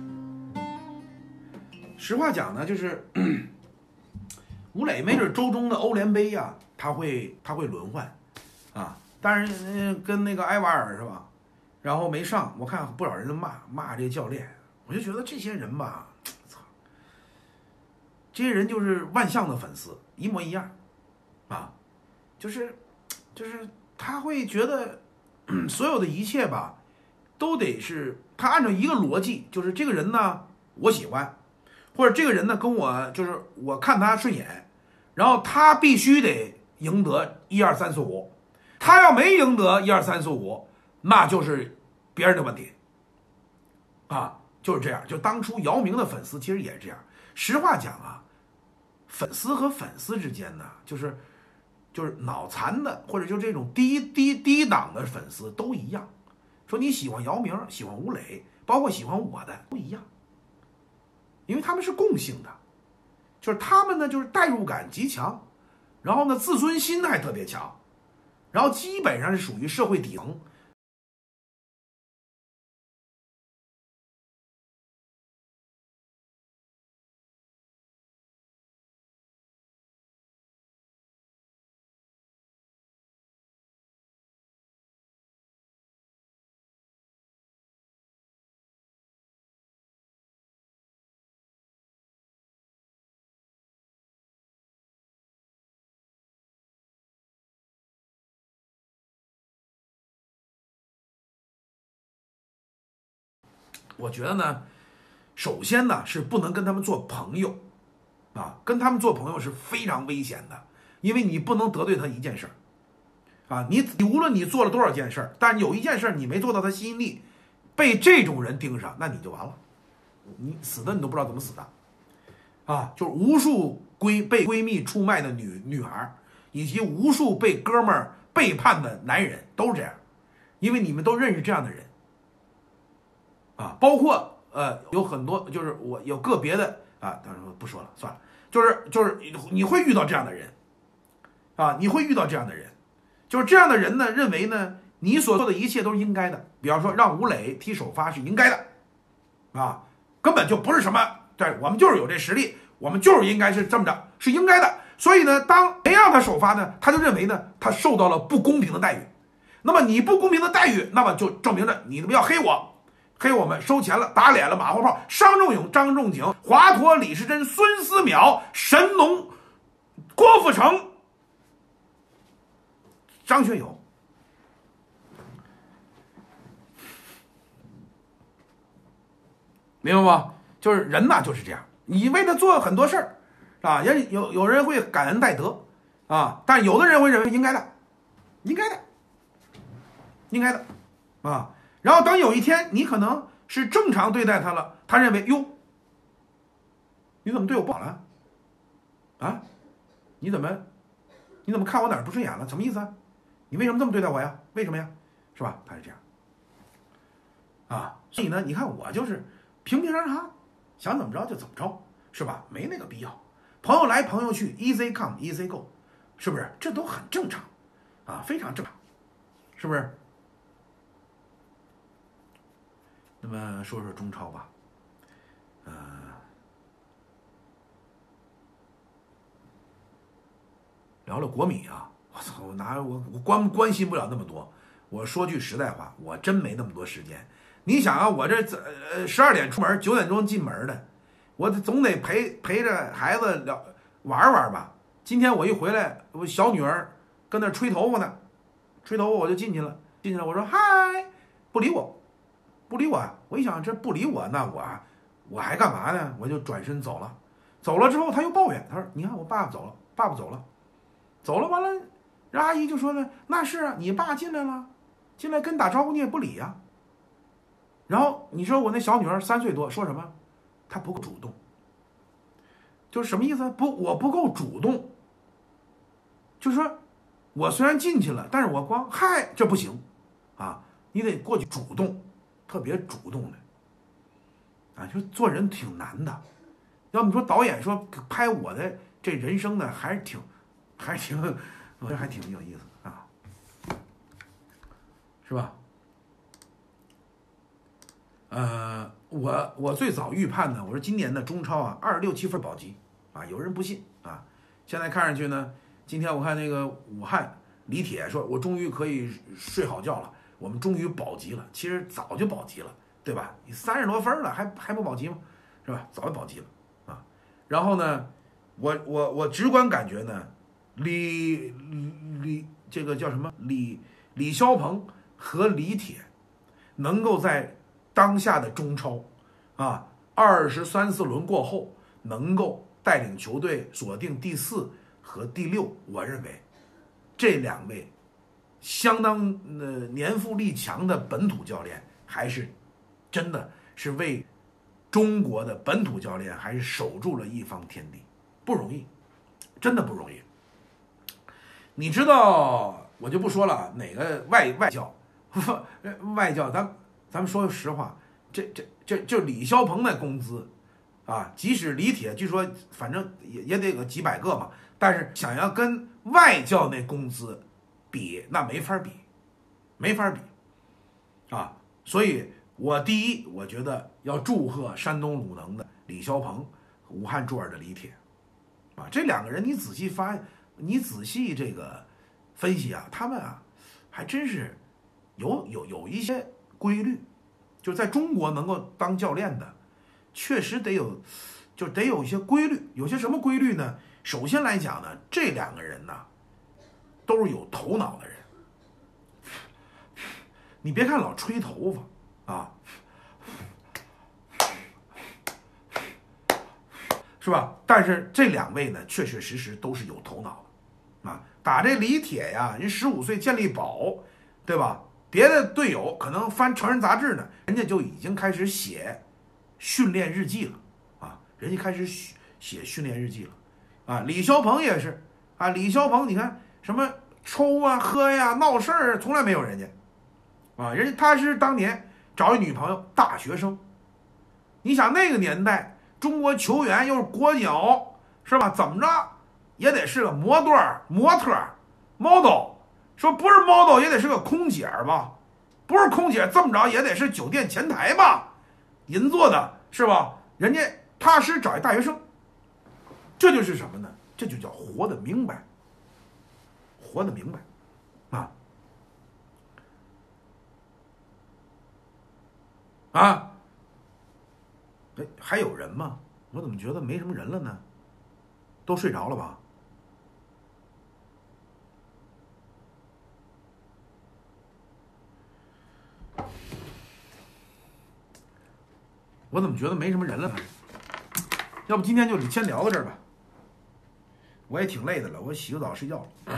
实话讲呢，就是吴磊没准周中的欧联杯呀、啊，他会他会轮换啊，但是、呃、跟那个埃瓦尔是吧？然后没上，我看不少人都骂骂这个教练，我就觉得这些人吧，操，这些人就是万象的粉丝，一模一样啊，就是就是。他会觉得，嗯，所有的一切吧，都得是他按照一个逻辑，就是这个人呢，我喜欢，或者这个人呢跟我就是我看他顺眼，然后他必须得赢得一二三四五，他要没赢得一二三四五，那就是别人的问题，啊，就是这样。就当初姚明的粉丝其实也是这样。实话讲啊，粉丝和粉丝之间呢，就是。就是脑残的，或者就这种低低低档的粉丝都一样。说你喜欢姚明，喜欢吴磊，包括喜欢我的都一样，因为他们是共性的，就是他们呢就是代入感极强，然后呢自尊心还特别强，然后基本上是属于社会底层。我觉得呢，首先呢是不能跟他们做朋友，啊，跟他们做朋友是非常危险的，因为你不能得罪他一件事儿，啊，你你无论你做了多少件事儿，但有一件事儿你没做到他心里，被这种人盯上，那你就完了，你死的你都不知道怎么死的，啊，就是无数闺被闺蜜出卖的女女孩，以及无数被哥们儿背叛的男人都是这样，因为你们都认识这样的人。啊，包括呃有很多，就是我有个别的啊，当然不说了，算了，就是就是你会遇到这样的人，啊，你会遇到这样的人，就是这样的人呢，认为呢你所做的一切都是应该的，比方说让吴磊踢首发是应该的，啊，根本就不是什么，对，我们就是有这实力，我们就是应该是这么着，是应该的，所以呢，当没让他首发呢，他就认为呢他受到了不公平的待遇，那么你不公平的待遇，那么就证明着你们要黑我。黑我们收钱了，打脸了，马后炮，商仲永、张仲景、华佗、李时珍、孙思邈、神农、郭富城、张学友，明白吗？就是人呐，就是这样，你为他做很多事儿，啊，也有有人会感恩戴德，啊，但有的人会认为应该的，应该的，应该的，啊。然后等有一天你可能是正常对待他了，他认为哟，你怎么对我不好了？啊，你怎么，你怎么看我哪儿不顺眼了？什么意思啊？你为什么这么对待我呀？为什么呀？是吧？他是这样，啊，所以呢，你看我就是平平常常，想怎么着就怎么着，是吧？没那个必要。 朋友来朋友去 ，easy come easy go， 是不是？这都很正常啊，非常正常，是不是？那么说说中超吧，呃，聊聊国米啊，我操，我哪我我关关心不了那么多。我说句实在话，我真没那么多时间。你想啊，我这呃十二点出门，九点钟进门的，我总得陪陪着孩子聊玩玩吧。今天我一回来，我小女儿跟那吹头发呢，吹头发我就进去了，进去了，我说嗨，不理我。不理我，我一想这不理我，那我我还干嘛呢？我就转身走了。走了之后，他又抱怨，他说：“你看我爸爸走了，爸爸走了，走了完了。”人阿姨就说了：“那是啊，你爸进来了，进来跟打招呼你也不理呀、啊。”然后你说我那小女儿三岁多，说什么？她不够主动，就是什么意思？不，我不够主动，就是说我虽然进去了，但是我光嗨这不行啊，你得过去主动。特别主动的，啊，就做人挺难的。要么说导演说拍我的这人生呢，还是挺，还是挺，我觉得还挺有意思啊，是吧？呃，我我最早预判呢，我说今年的中超啊，二十六七分保级啊，有人不信啊。现在看上去呢，今天我看那个武汉李铁说，我终于可以睡好觉了。我们终于保级了，其实早就保级了，对吧？你三十多分了，还还不保级吗？是吧？早就保级了啊。然后呢，我我我直观感觉呢，李李这个叫什么李李霄鹏和李铁能够在当下的中超啊二十三四轮过后，能够带领球队锁定第四和第六，我认为这两位。相当呃年富力强的本土教练，还是真的是为中国的本土教练还是守住了一方天地，不容易，真的不容易。你知道，我就不说了哪个外外教，外教，咱咱们说实话，这这这就李霄鹏的工资啊，即使李铁据说反正也也得有几百个嘛，但是想要跟外教那工资。比那没法比，没法比，啊！所以我第一，我觉得要祝贺山东鲁能的李霄鹏，武汉卓尔的李铁，啊，这两个人你仔细发，你仔细这个分析啊，他们啊，还真是有有有一些规律，就在中国能够当教练的，确实得有，就得有一些规律。有些什么规律呢？首先来讲呢，这两个人呢。都是有头脑的人，你别看老吹头发啊，是吧？但是这两位呢，确确实实都是有头脑的啊。打这李铁呀，人十五岁健力宝，对吧？别的队友可能翻成人杂志呢，人家就已经开始写训练日记了啊，人家开始写训练日记了啊。李霄鹏也是啊，李霄鹏，你看。什么抽啊喝呀闹事儿从来没有人家，啊，人家他是当年找一女朋友大学生，你想那个年代中国球员又是国脚是吧？怎么着也得是个模特模特 model， 说不是 model 也得是个空姐吧？不是空姐这么着也得是酒店前台吧？银座的是吧？人家踏实找一大学生，这就是什么呢？这就叫活得明白。活得明白，啊啊！哎，还有人吗？我怎么觉得没什么人了呢？都睡着了吧？我怎么觉得没什么人了呢？要不今天就先聊到这儿吧。我也挺累的了，我洗个澡睡觉了。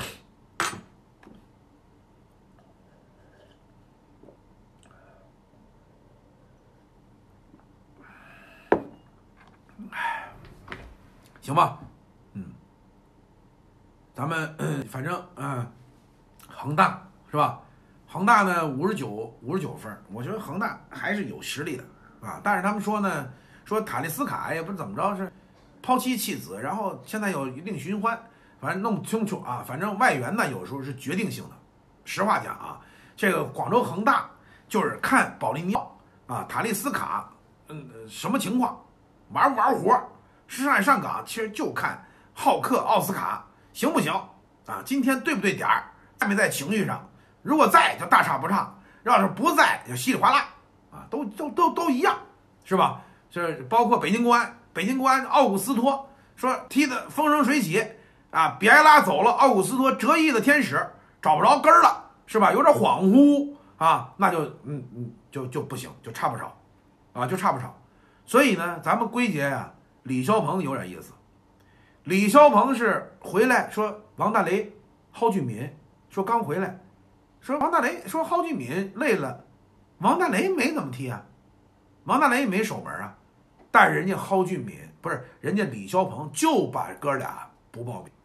行吧，嗯，咱们、呃、反正嗯、呃，恒大是吧？恒大呢五十九五十九分，我觉得恒大还是有实力的啊。但是他们说呢，说塔利斯卡也不是怎么着是， 抛妻弃子，然后现在有另寻欢，反正弄不清楚啊。反正外援呢有时候是决定性的。实话讲啊，这个广州恒大就是看保利尼奥啊、塔利斯卡，嗯，什么情况，玩不玩活。上海上港其实就看浩克、奥斯卡行不行啊？今天对不对点儿，在没在情绪上？如果在就大差不差，要是不在就稀里哗啦啊，都都都都一样，是吧？这包括北京国安，北京国安奥古斯托说踢得风生水起啊，比埃拉走了，奥古斯托折翼的天使找不着根儿了，是吧？有点恍惚啊，那就嗯嗯就就不行，就差不少啊，就差不少。所以呢，咱们归结呀、啊，李霄鹏有点意思。李霄鹏是回来说王大雷、蒿俊闵说刚回来，说王大雷说蒿俊闵累了，王大雷没怎么踢啊，王大雷也没守门啊，但是人家蒿俊闵不是人家李霄鹏就把哥俩不报名，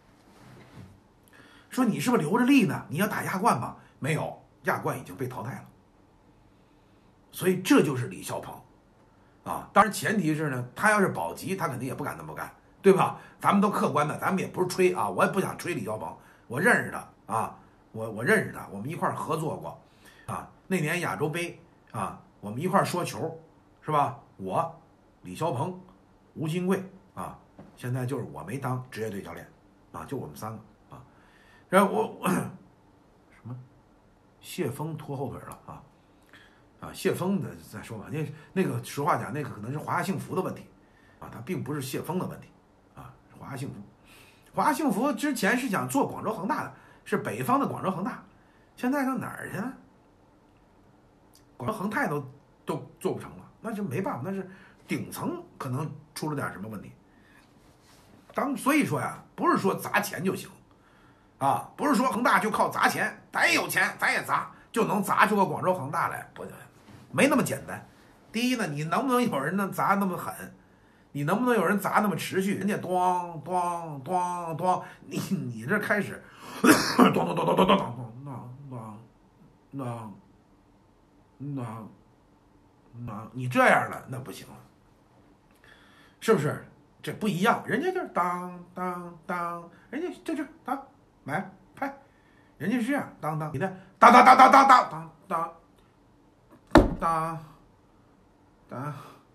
说你是不是留着力呢？你要打亚冠吧？没有，亚冠已经被淘汰了。所以这就是李霄鹏啊，当然前提是呢，他要是保级，他肯定也不敢那么干，对吧？咱们都客观的，咱们也不是吹啊，我也不想吹李霄鹏，我认识他啊，我我认识他，我们一块合作过啊。那年亚洲杯啊，我们一块说球，是吧？我李霄鹏、吴金贵啊，现在就是我没当职业队教练啊，就我们三个啊。然后我什么谢峰拖后腿了啊。啊，谢峰的再说吧，那那个实话讲，那个可能是华夏幸福的问题，啊，它并不是谢峰的问题，啊，华夏幸福，华夏幸福之前是想做广州恒大的，是北方的广州恒大，现在到哪儿去了？广州恒泰都都做不成了，那就没办法，那是顶层可能出了点什么问题。当所以说呀，不是说砸钱就行，啊，不是说恒大就靠砸钱，咱也有钱，咱也砸就能砸出个广州恒大来，不行。没那么简单。第一呢，你能不能有人能砸那么狠？你能不能有人砸那么持续？人家咣咣咣咣，你你这开始咣咣咣咣咣咣，那那那那那你这样了，那不行了，是不是？这不一样，人家就是当当当，人家就这当来拍，人家是这样当当，你的当当当当当当当当。当当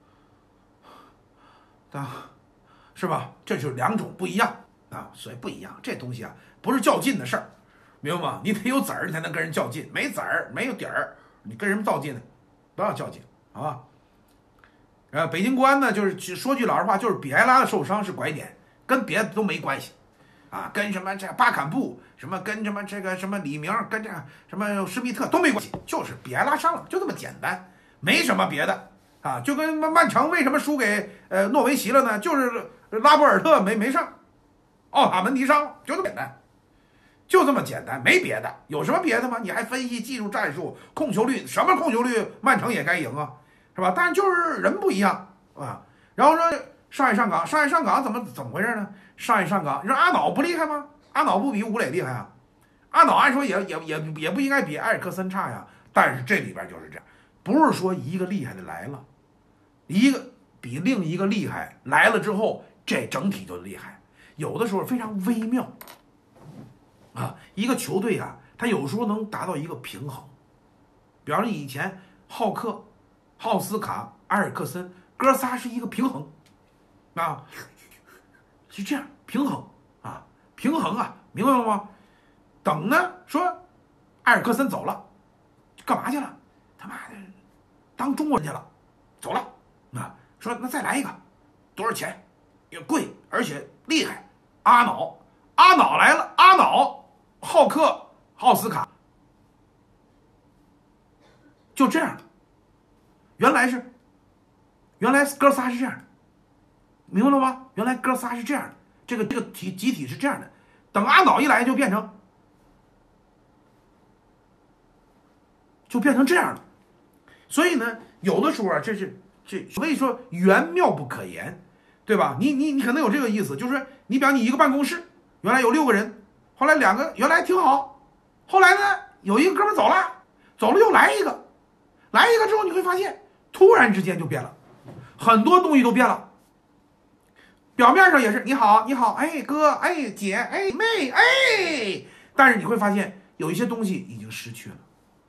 当，是吧？这就是两种不一样啊，所以不一样。这东西啊，不是较劲的事儿，明白吗？你得有子儿，你才能跟人较劲。没子儿，没有底儿，你跟人较劲呢，不要较劲啊。呃，北京国安呢，就是说句老实话，就是比埃拉的受伤是拐点，跟别的都没关系啊，跟什么这巴坎布，什么跟什么这个什么李明，跟这个什么施密特都没关系，就是比埃拉伤了，就这么简单，没什么别的啊。就跟曼城为什么输给呃诺维奇了呢？就是拉波尔特没没上，奥塔门迪伤了，就这么简单，就这么简单，没别的。有什么别的吗？你还分析技术战术、控球率，什么控球率，曼城也该赢啊，是吧？但是就是人不一样啊。然后说上海上港，上海上港怎么怎么回事呢？上海上港，你说阿瑙不厉害吗？阿瑙不比吴磊厉害啊？阿瑙按说也也也也不应该比埃尔克森差呀。但是这里边就是这样，不是说一个厉害的来了，一个比另一个厉害来了之后，这整体就厉害。有的时候非常微妙啊，一个球队啊，他有时候能达到一个平衡。比方说以前浩克、奥斯卡、埃尔克森哥仨是一个平衡啊。是这样平衡啊，平衡啊，明白了吗？等呢，说埃尔克森走了，干嘛去了？他妈的，当中国人去了，走了。啊，说那再来一个，多少钱？也贵，而且厉害。阿瑙，阿瑙来了，阿瑙、浩克、奥斯卡，就这样的。原来是，原来哥仨是这样的。明白了吗？原来哥仨是这样的，这个这个体集体是这样的。等阿瑙一来，就变成就变成这样了。所以呢，有的时候啊，这是这所以说缘妙不可言，对吧？你你你可能有这个意思，就是你比方你一个办公室原来有六个人，后来两个原来挺好，后来呢有一个哥们走了，走了又来一个，来一个之后你会发现，突然之间就变了，很多东西都变了。 表面上也是你好你好，哎哥哎姐哎妹哎，但是你会发现有一些东西已经失去了。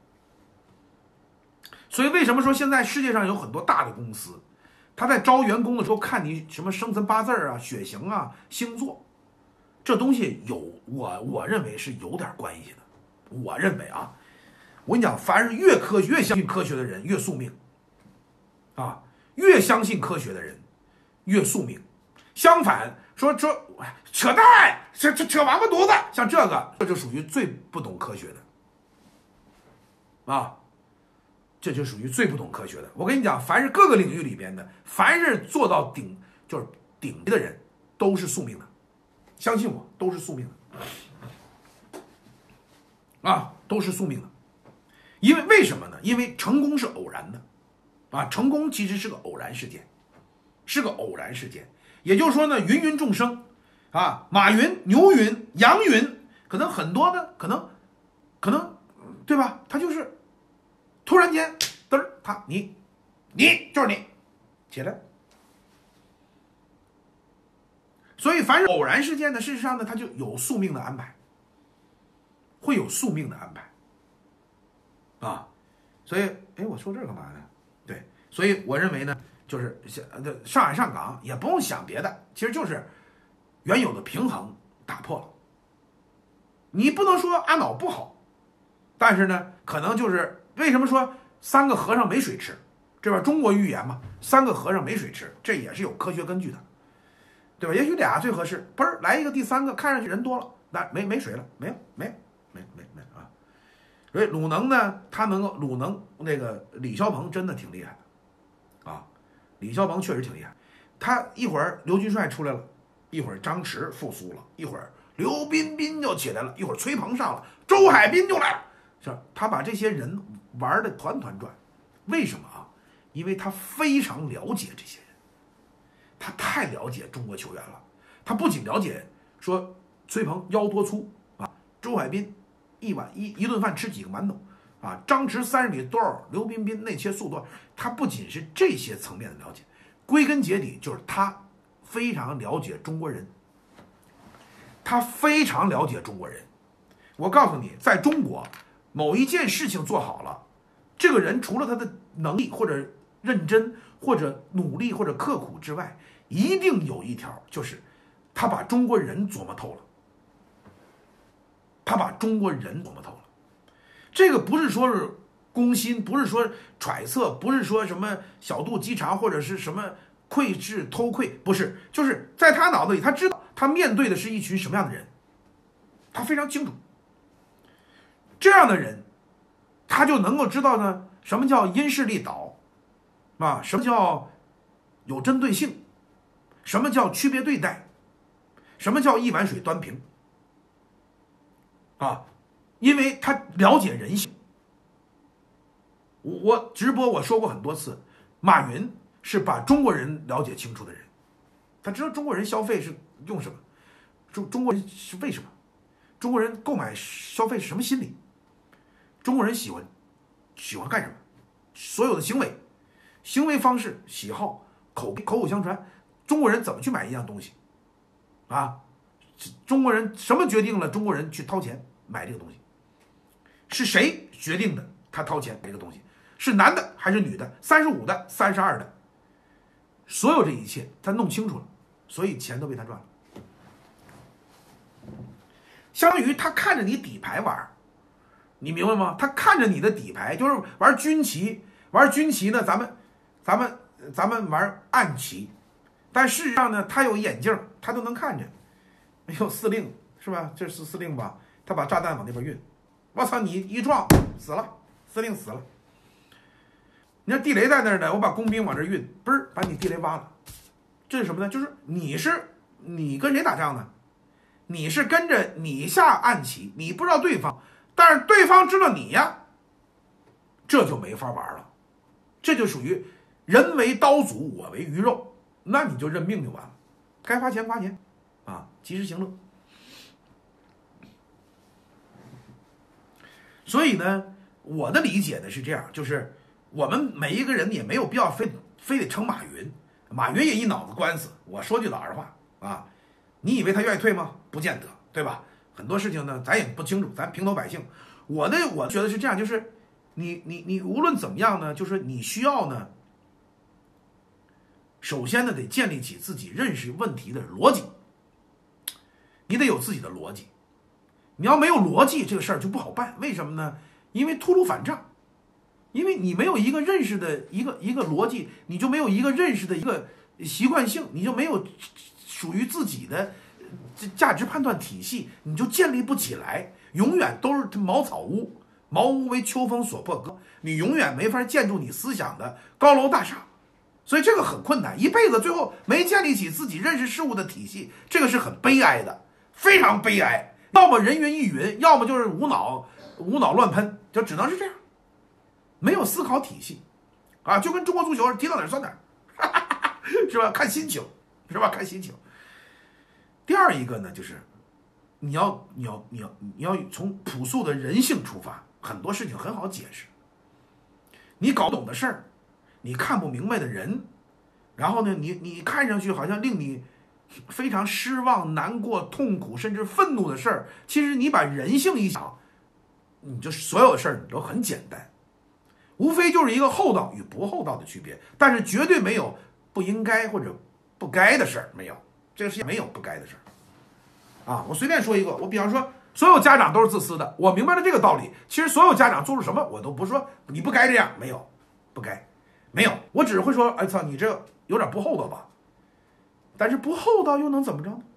所以为什么说现在世界上有很多大的公司，他在招员工的时候看你什么生辰八字啊、血型啊、星座，这东西有我我认为是有点关系的。我认为啊，我跟你讲，凡是越科学、越相信科学的人越宿命，啊，越相信科学的人越宿命。相反，说说扯淡，这这扯王八犊子，像这个，这就属于最不懂科学的，啊，这就属于最不懂科学的。我跟你讲，凡是各个领域里边的，凡是做到顶就是顶级的人，都是宿命的，相信我，都是宿命的，啊，都是宿命的。因为为什么呢？因为成功是偶然的，啊，成功其实是个偶然事件，是个偶然事件。也就是说呢，芸芸众生，啊，马云、牛云、杨云，可能很多呢，可能，可能，对吧？他就是突然间，嘚儿，他你，你就是你，起来。所以，凡是偶然事件呢，事实上呢，它就有宿命的安排，会有宿命的安排，啊，所以，哎，我说这干嘛呢？对，所以我认为呢。就是上海上港也不用想别的，其实就是原有的平衡打破了。你不能说阿脑不好，但是呢，可能就是为什么说三个和尚没水吃，这边中国寓言嘛，三个和尚没水吃，这也是有科学根据的，对吧？也许俩最合适，嘣儿来一个第三个，看上去人多了，那没没水了，没有没有没没没啊。所以鲁能呢，他能够鲁能那个李霄鹏真的挺厉害的，啊。李霄鹏确实挺厉害，他一会儿刘军帅出来了，一会儿张弛复苏了，一会儿刘彬彬就起来了，一会儿崔鹏上了，周海滨就来了，是他把这些人玩的团团转。为什么啊？因为他非常了解这些人，他太了解中国球员了。他不仅了解说崔鹏腰多粗啊，周海滨一碗一一顿饭吃几个馒头。啊，张弛三十米多少，刘彬彬内切速多少，他不仅是这些层面的了解，归根结底就是他非常了解中国人，他非常了解中国人。我告诉你，在中国某一件事情做好了，这个人除了他的能力或者认真或者努力或者刻苦之外，一定有一条就是他把中国人琢磨透了，他把中国人琢磨透了。这个不是说是攻心，不是说揣测，不是说什么小肚鸡肠或者是什么窥视偷窥，不是，就是在他脑子里，他知道他面对的是一群什么样的人，他非常清楚。这样的人，他就能够知道呢，什么叫因势利导，啊，什么叫有针对性，什么叫区别对待，什么叫一碗水端平，啊。因为他了解人性，我直播我说过很多次，马云是把中国人了解清楚的人，他知道中国人消费是用什么，中中国人是为什么，中国人购买消费是什么心理，中国人喜欢喜欢干什么，所有的行为、行为方式、喜好、口口口相传，中国人怎么去买一样东西，啊，中国人什么决定了中国人去掏钱买这个东西。是谁决定的？他掏钱买这个东西，是男的还是女的？三十五的、三十二的，所有这一切他弄清楚了，所以钱都被他赚了。相当于他看着你底牌玩，你明白吗？他看着你的底牌，就是玩军棋，玩军棋呢，咱们咱们咱们玩暗棋，但事实上呢，他有眼镜，他都能看着。哎呦，司令是吧？这是司令吧？他把炸弹往那边运。我操！你一撞死了，司令死了。你看地雷在那儿呢，我把工兵往这运，嘣儿把你地雷挖了。这是什么呢？就是你是你跟谁打仗呢？你是跟着你下暗棋，你不知道对方，但是对方知道你呀，这就没法玩了。这就属于人为刀俎，我为鱼肉，那你就认命就完了。该花钱花钱，啊，及时行乐。所以呢，我的理解呢是这样，就是我们每一个人也没有必要非非得称马云， 马云也一脑子官司。我说句老实话啊，你以为他愿意退吗？不见得，对吧？很多事情呢，咱也不清楚，咱平头百姓。我的我觉得是这样，就是你你你无论怎么样呢，就是你需要呢，首先呢得建立起自己认识问题的逻辑，你得有自己的逻辑。你要没有逻辑，这个事儿就不好办。为什么呢？因为秃噜反账，因为你没有一个认识的一个一个逻辑，你就没有一个认识的一个习惯性，你就没有属于自己的价值判断体系，你就建立不起来，永远都是茅草屋，茅屋为秋风所破歌，你永远没法建筑你思想的高楼大厦。所以这个很困难，一辈子最后没建立起自己认识事物的体系，这个是很悲哀的，非常悲哀。要么人云亦云，要么就是无脑无脑乱喷，就只能是这样，没有思考体系啊，就跟中国足球踢到哪儿算哪儿，是吧？看心情，是吧？看心情。第二一个呢，就是你要你要你要你要从朴素的人性出发，很多事情很好解释。你搞不懂的事儿，你看不明白的人，然后呢，你你看上去好像令你非常失望、难过、痛苦，甚至愤怒的事儿，其实你把人性一想，你就所有事儿你都很简单，无非就是一个厚道与不厚道的区别，但是绝对没有不应该或者不该的事儿，没有，这个世界没有不该的事儿啊！我随便说一个，我比方说，所有家长都是自私的，我明白了这个道理。其实所有家长做出什么，我都不是说你不该这样，没有，不该，没有，我只会说，哎操，你这有点不厚道吧？但是不厚道又能怎么着呢？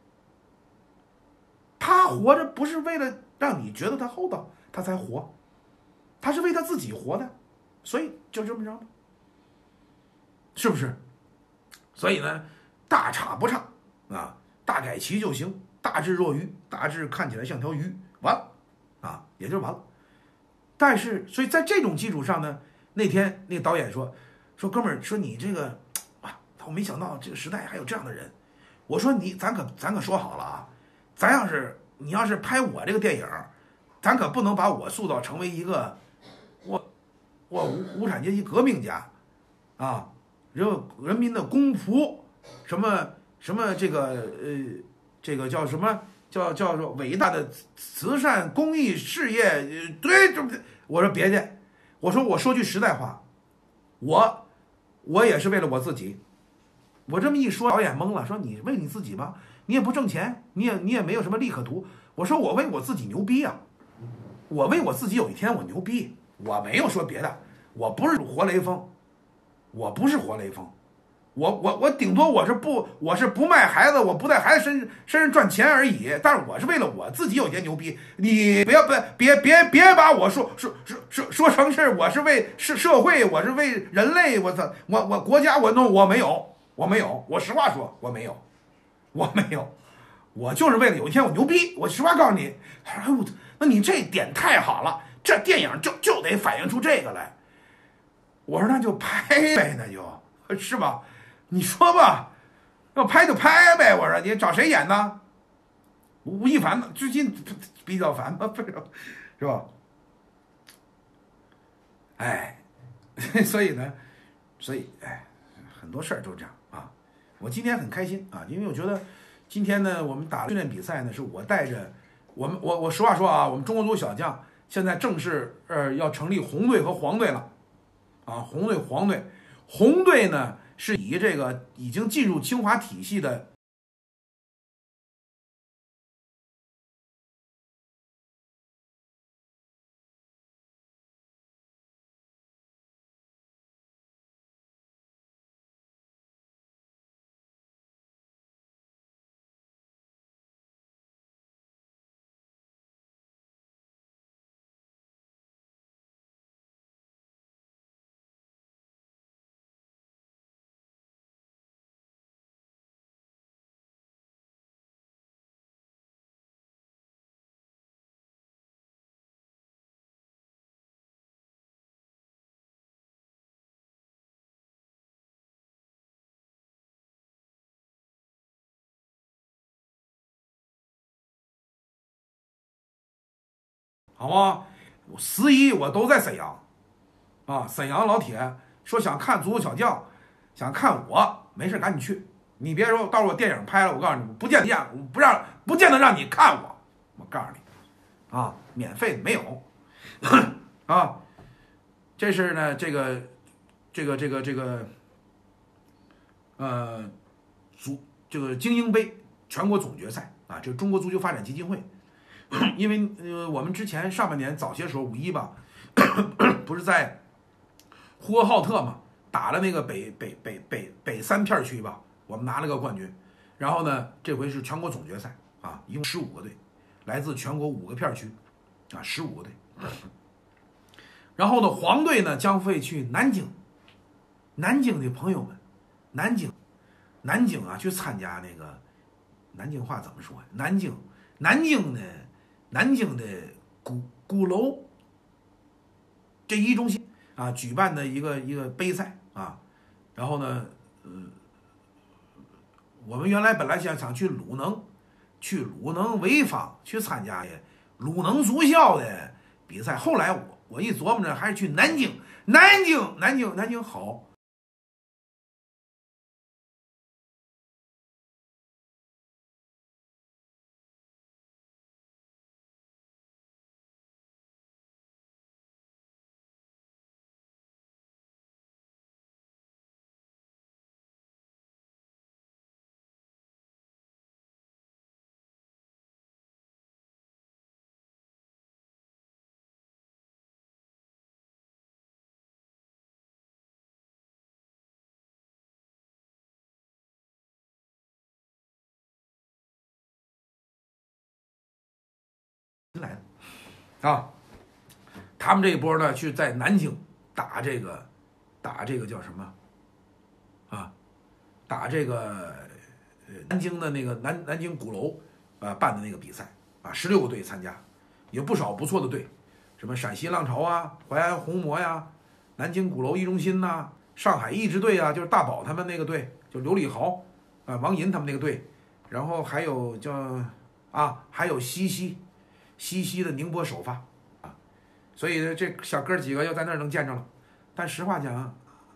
他活着不是为了让你觉得他厚道，他才活，他是为他自己活的，所以就这么着吧，是不是？所以呢，大差不差啊，大概齐就行，大智若愚，大智看起来像条鱼，完了啊，也就完了。但是，所以在这种基础上呢，那天那个导演说说哥们儿，说你这个啊，我没想到这个时代还有这样的人。我说你，咱可咱可说好了啊，咱要是你要是拍我这个电影，咱可不能把我塑造成为一个我我无无产阶级革命家啊，人人民的公仆，什么什么这个呃这个叫什么叫叫做伟大的慈善公益事业，呃对，这不我说别介，我说我说句实在话，我我也是为了我自己。我这么一说，导演懵了，说你为你自己吗？你也不挣钱，你也你也没有什么利可图。我说我为我自己牛逼啊，我为我自己有一天我牛逼，我没有说别的，我不是活雷锋，我不是活雷锋，我我我顶多我是不我是不卖孩子，我不在孩子身身上赚钱而已，但是我是为了我自己有些牛逼，你不要不别别别把我说说说说说成是我是为社社会，我是为人类，我操，我我国家我弄我没有。我没有，我实话说，我没有，我没有，我就是为了有一天我牛逼。我实话告诉你，他说：“哎呦，那你这点太好了，这电影就就得反映出这个来。”我说：“那就拍呗，那就是吧？你说吧，要拍就拍呗。”我说：“你找谁演呢？吴亦凡呢？最近比较烦嘛，是吧？哎，所以呢，所以哎，很多事儿都这样。”我今天很开心啊，因为我觉得今天呢，我们打训练比赛呢，是我带着我们，我我实话说啊，我们中国足球小将现在正式呃要成立红队和黄队了，啊，红队黄队，红队呢是以这个已经进入清华体系的。好吗？十一我都在沈阳，啊，沈阳老铁说想看足球小将，想看我， 没事赶紧去。你别说到时候我电影拍了，我告诉你，不见得让，不让，不见得让你看我。我告诉你，啊，免费没有，啊，这是呢，这个，这个，这个，这个，呃，足这个精英杯全国总决赛啊，这是中国足球发展基金会。因为呃，我们之前上半年早些时候五一吧，不是在呼和浩特嘛，打了那个北北北北北三片区吧，我们拿了个冠军。然后呢，这回是全国总决赛啊，一共十五个队，来自全国五个片区，啊，十五个队。然后呢，黄队呢将会去南京，南京的朋友们，南京，南京啊，去参加那个，南京话怎么说呀？南京，南京呢，南京的鼓鼓楼这一中心啊举办的一个一个杯赛啊。然后呢，呃，我们原来本来想想去鲁能，去鲁能潍坊去参加鲁能足校的比赛，后来我我一琢磨着，还是去南京，南京，南京，南京好。来的啊，他们这一波呢，去在南京打这个，打这个叫什么啊？打这个呃南京的那个南南京鼓楼啊、呃、办的那个比赛啊，十六个队参加，有不少不错的队，什么陕西浪潮啊、淮安红魔呀、南京鼓楼一中心呐、啊、上海一支队啊，就是大宝他们那个队，就刘礼豪啊、王银他们那个队，然后还有叫啊，还有西溪。西溪的宁波首发啊，所以这小哥几个又在那儿能见着了。但实话讲，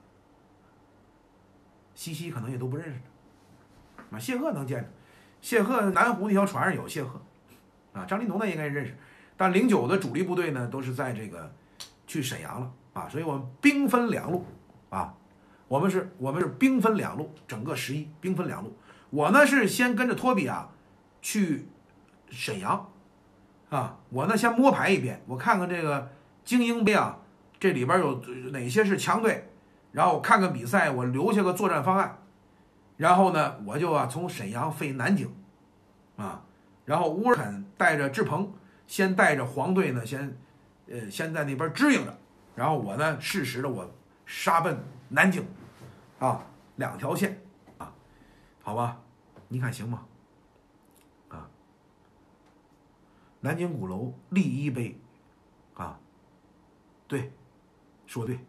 西溪可能也都不认识啊。谢赫能见着，谢赫南湖那条船上有谢赫啊，张立农呢应该认识。但零九的主力部队呢，都是在这个去沈阳了啊，所以我们兵分两路啊，我们是我们是兵分两路，整个十一兵分两路。我呢是先跟着托比啊去沈阳。啊，我呢先摸排一遍，我看看这个精英杯啊，这里边有哪些是强队，然后我看看比赛，我留下个作战方案，然后呢，我就啊从沈阳飞南京，啊，然后乌尔肯带着志鹏，先带着黄队呢，先呃先在那边支应着，然后我呢适时的我杀奔南京，啊，两条线啊，好吧，你看行吗？南京鼓楼立一杯，啊，对，说对，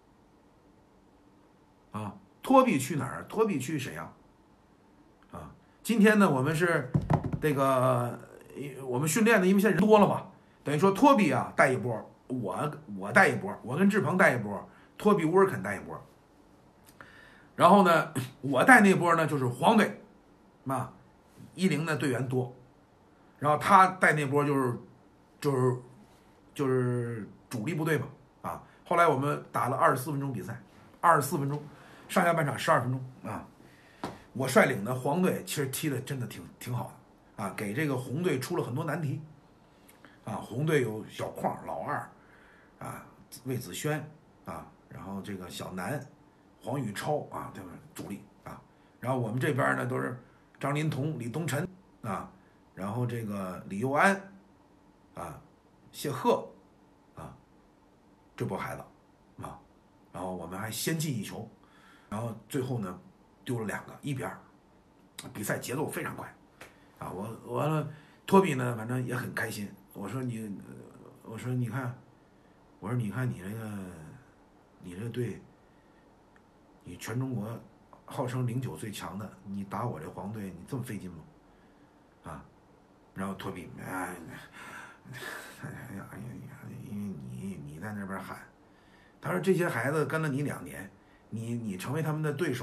啊，托比去哪儿？托比去沈阳，啊，今天呢，我们是这个我们训练的，因为现在人多了嘛，等于说托比啊带一波，我我带一波，我跟志鹏带一波，托比乌尔肯带一波，然后呢，我带那波呢就是黄队，啊，一零的队员多。然后他带那波就是就是就是主力部队嘛啊，后来我们打了二十四分钟比赛，二十四分钟，上下半场十二分钟啊。我率领的黄队其实踢的真的挺挺好的啊，给这个红队出了很多难题啊。红队有小矿老二啊，魏子轩啊，然后这个小南、黄宇超啊，对吧？主力啊。然后我们这边呢都是张林彤、李东晨啊。然后这个李佑安，啊，谢赫，啊，这波孩子，啊，然后我们还先进一球，然后最后呢丢了两个，一比二，比赛节奏非常快，啊，我我托比呢反正也很开心，我说你，我说你看，我说你看你这个，你这队，你全中国号称零九最强的，你打我这黄队，你这么费劲吗？啊。然后托比，哎，哎呀，哎呀，因为你你在那边喊，他说这些孩子跟了你两年，你你成为他们的对手，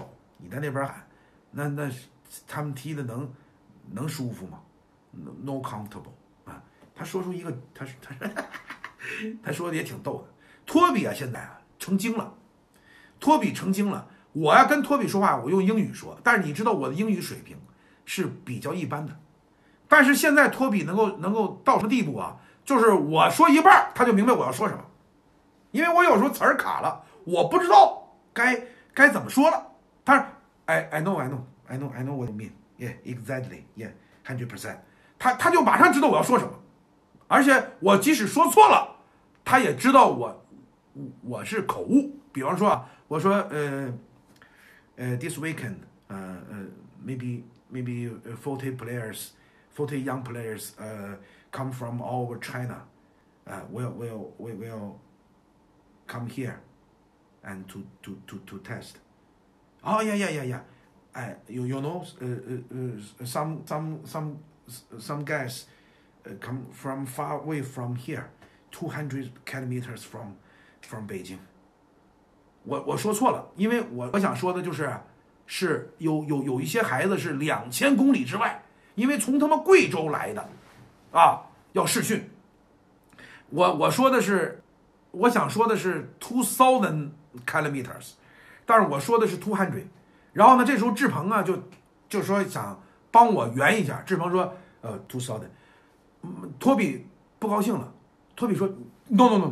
你在那边喊，那那他们踢的能能舒服吗 ？No comfortable 啊！他说出一个，他他他说的也挺逗的。托比啊，现在啊成精了，托比成精了。我要跟托比说话，我用英语说，但是你知道我的英语水平是比较一般的。但是现在托比能够能够到什么地步啊？就是我说一半，他就明白我要说什么，因为我有时候词儿卡了，我不知道该该怎么说了。他说 I I know I know I know I know what you mean yeah exactly yeah hundred percent， 他他就马上知道我要说什么，而且我即使说错了，他也知道我我是口误。比方说啊，我说呃呃 this weekend 呃呃 maybe maybe forty players forty young players uh come from all over China uh will will will will come here and to to to to test. Oh yeah yeah yeah yeah. I you you know uh, uh, uh, some some some some guys uh, come from far away from here, two hundred kilometers from from Beijing. 我我说错了，因为我我想说的就是是有有有一些孩子是两千公里之外，因为从他妈贵州来的，啊，要试训。我我说的是，我想说的是 two thousand kilometers， 但是我说的是 two hundred。然后呢，这时候志鹏啊就就说想帮我圆一下，志鹏说呃 two thousand， 托比不高兴了，托比说 no no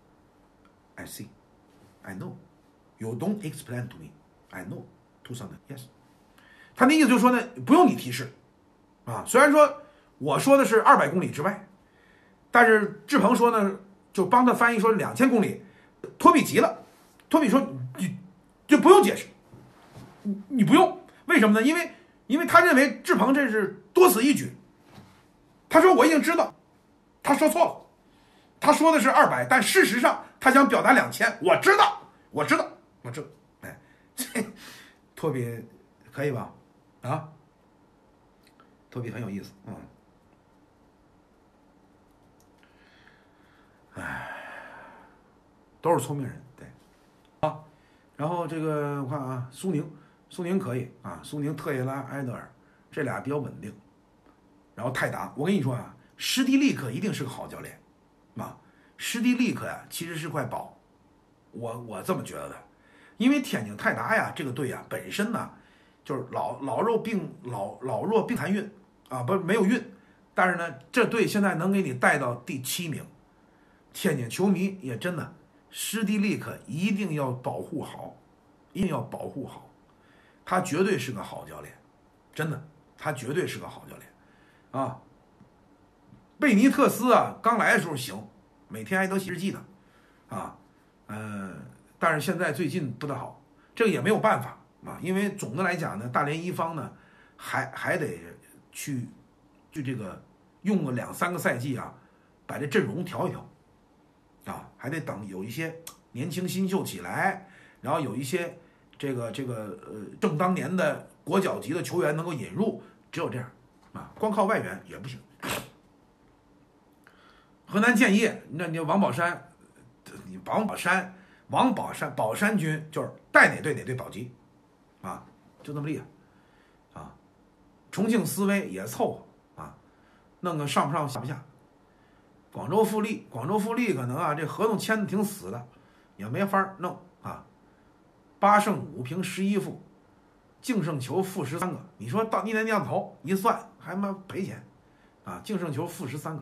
no，I see I know。You don't explain to me. I know two thousand. Yes. 他的意思就是说呢，不用你提示，啊，虽然说我说的是二百公里之外，但是志鹏说呢，就帮他翻译说两千公里。托比急了，托比说你就不用解释，你你不用，为什么呢？因为因为他认为志鹏这是多此一举。他说我已经知道，他说错了，他说的是二百，但事实上他想表达两千，我知道，我知道。我知道，哎，这托比可以吧？啊，托比很有意思，嗯，哎，都是聪明人，对，啊，然后这个我看啊，苏宁，苏宁可以啊，苏宁特耶拉埃德尔这俩比较稳定，然后泰达，我跟你说啊，施蒂利克一定是个好教练，啊，施蒂利克呀、啊、其实是块宝，我我这么觉得的。因为天津泰达呀，这个队啊本身呢，就是老老弱病老老弱病残孕啊，不是没有孕，但是呢，这队现在能给你带到第七名。天津球迷也真的，施蒂利克一定要保护好，一定要保护好，他绝对是个好教练，真的，他绝对是个好教练啊。贝尼特斯啊，刚来的时候行，每天还都写日记呢，啊，嗯、呃。但是现在最近不太好，这个也没有办法啊，因为总的来讲呢，大连一方呢，还还得去去这个用个两三个赛季啊，把这阵容调一调，啊，还得等有一些年轻新秀起来，然后有一些这个这个呃正当年的国脚级的球员能够引入，只有这样啊，光靠外援也不行。河南建业，那你王宝山，你王宝山。王宝山宝山军就是带哪队哪队保级，啊，就这么厉害，啊，重庆斯威也凑合啊，弄个上不上下不下。广州富力，广州富力可能啊这合同签的挺死的，也没法弄啊。八胜五平十一负，净胜球负十三个，你说到一年降头一算还妈赔钱，啊，净胜球负十三个。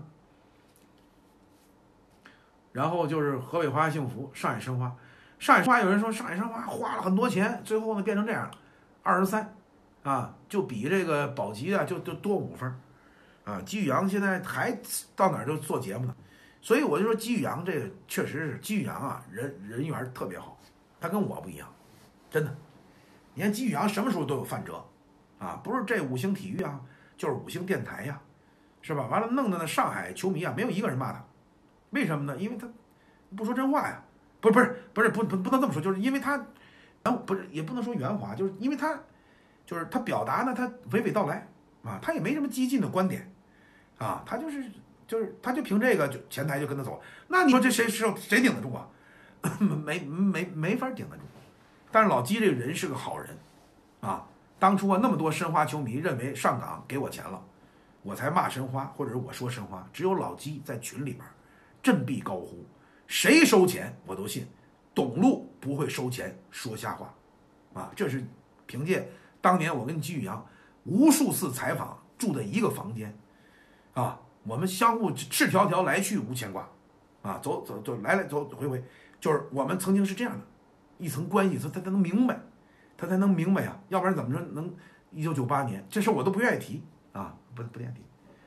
然后就是河北华夏幸福、上海申花，上海申花有人说上海申花花了很多钱，最后呢变成这样了，二十三，啊，就比这个保级啊就就多五分，啊，季宇阳现在还到哪儿就做节目呢，所以我就说季宇阳这个确实是季宇阳啊，人人缘特别好，他跟我不一样，真的，你看季宇阳什么时候都有范哲，啊，不是这五星体育啊，就是五星电台呀、啊，是吧？完了弄的呢上海球迷啊没有一个人骂他。为什么呢？因为他不说真话呀，不是不是不是不不不能这么说，就是因为他，不是也不能说圆滑，就是因为他，就是他表达呢，他娓娓道来啊，他也没什么激进的观点，啊，他就是就是他就凭这个就前台就跟他走，那你说这谁谁谁顶得住啊？没没没法顶得住。但是老季这个人是个好人， 啊。当初啊，那么多申花球迷认为上港给我钱了，我才骂申花，或者是我说申花。只有老鸡在群里边振臂高呼，谁收钱我都信，董路不会收钱说瞎话啊。这是凭借当年我跟季宇阳无数次采访，住在一个房间啊，我们相互赤条条来去无牵挂啊，走走走来来走回回，就是我们曾经是这样的一层关系，他他能明白，他才能明白呀，要不然怎么说能一九九八年这事我都不愿意提啊，不不愿意提，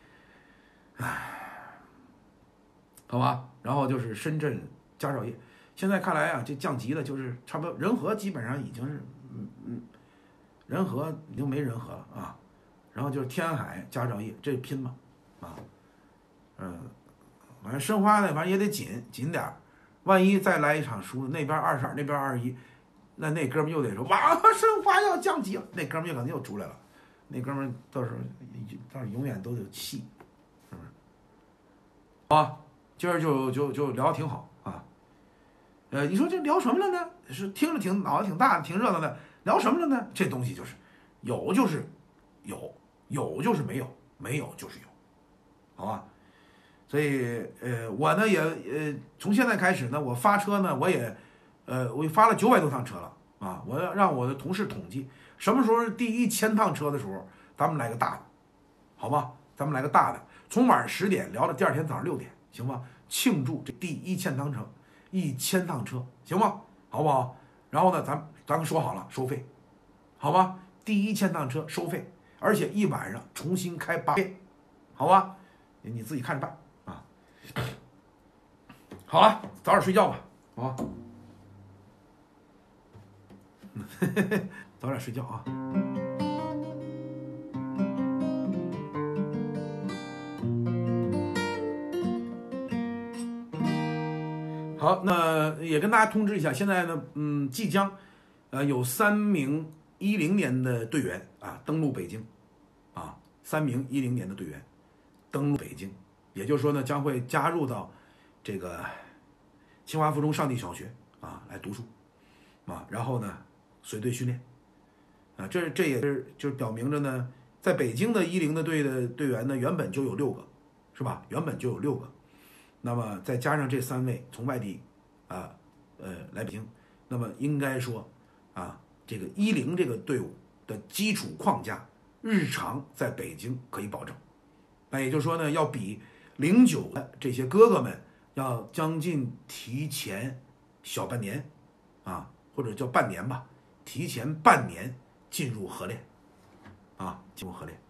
唉，好吧。然后就是深圳佳兆业，现在看来啊，这降级的就是差不多，仁和基本上已经是嗯嗯，仁和已经没仁和了啊，然后就是天海佳兆业这拼嘛啊，嗯，反正申花呢，反正也得紧紧点儿，万一再来一场输，那边二十二，那边二十一。那那哥们又得说哇，申花要降级了，那哥们又可能又出来了，那哥们到时候到时候永远都有气，是不是？好啊，今儿就就就聊得挺好啊。呃，你说这聊什么了呢？是听着挺脑子挺大的，挺热闹的，聊什么了呢？这东西就是有就是有，有就是没有，没有就是有，好吧？所以呃，我呢也呃，从现在开始呢，我发车呢，我也。呃，我发了九百多趟车了啊！我要让我的同事统计什么时候第一千趟车的时候，咱们来个大的，好吧？咱们来个大的，从晚上十点聊到第二天早上六点，行吗？庆祝这第一千趟车，一千趟车，行吗？好不好？然后呢，咱咱们说好了收费，好吧？第一千趟车收费，而且一晚上重新开八遍，好吧？你自己看着办啊！好了，早点睡觉吧，好吧？早点睡觉啊！好，那也跟大家通知一下，现在呢，嗯，即将，呃，有三名一零年的队员啊登陆北京，啊，三名一零年的队员登陆北京，也就是说呢，将会加入到这个清华附中上地小学啊来读书，啊，然后呢。随队训练，啊，这这也是就是表明着呢，在北京的一零的队的队员呢，原本就有六个，是吧？原本就有六个，那么再加上这三位从外地，啊，呃，来北京，那么应该说，啊，这个一零这个队伍的基础框架，日常在北京可以保证，那也就是说呢，要比零九的这些哥哥们要将近提前小半年，啊，或者叫半年吧。提前半年进入合练，啊，进入合练。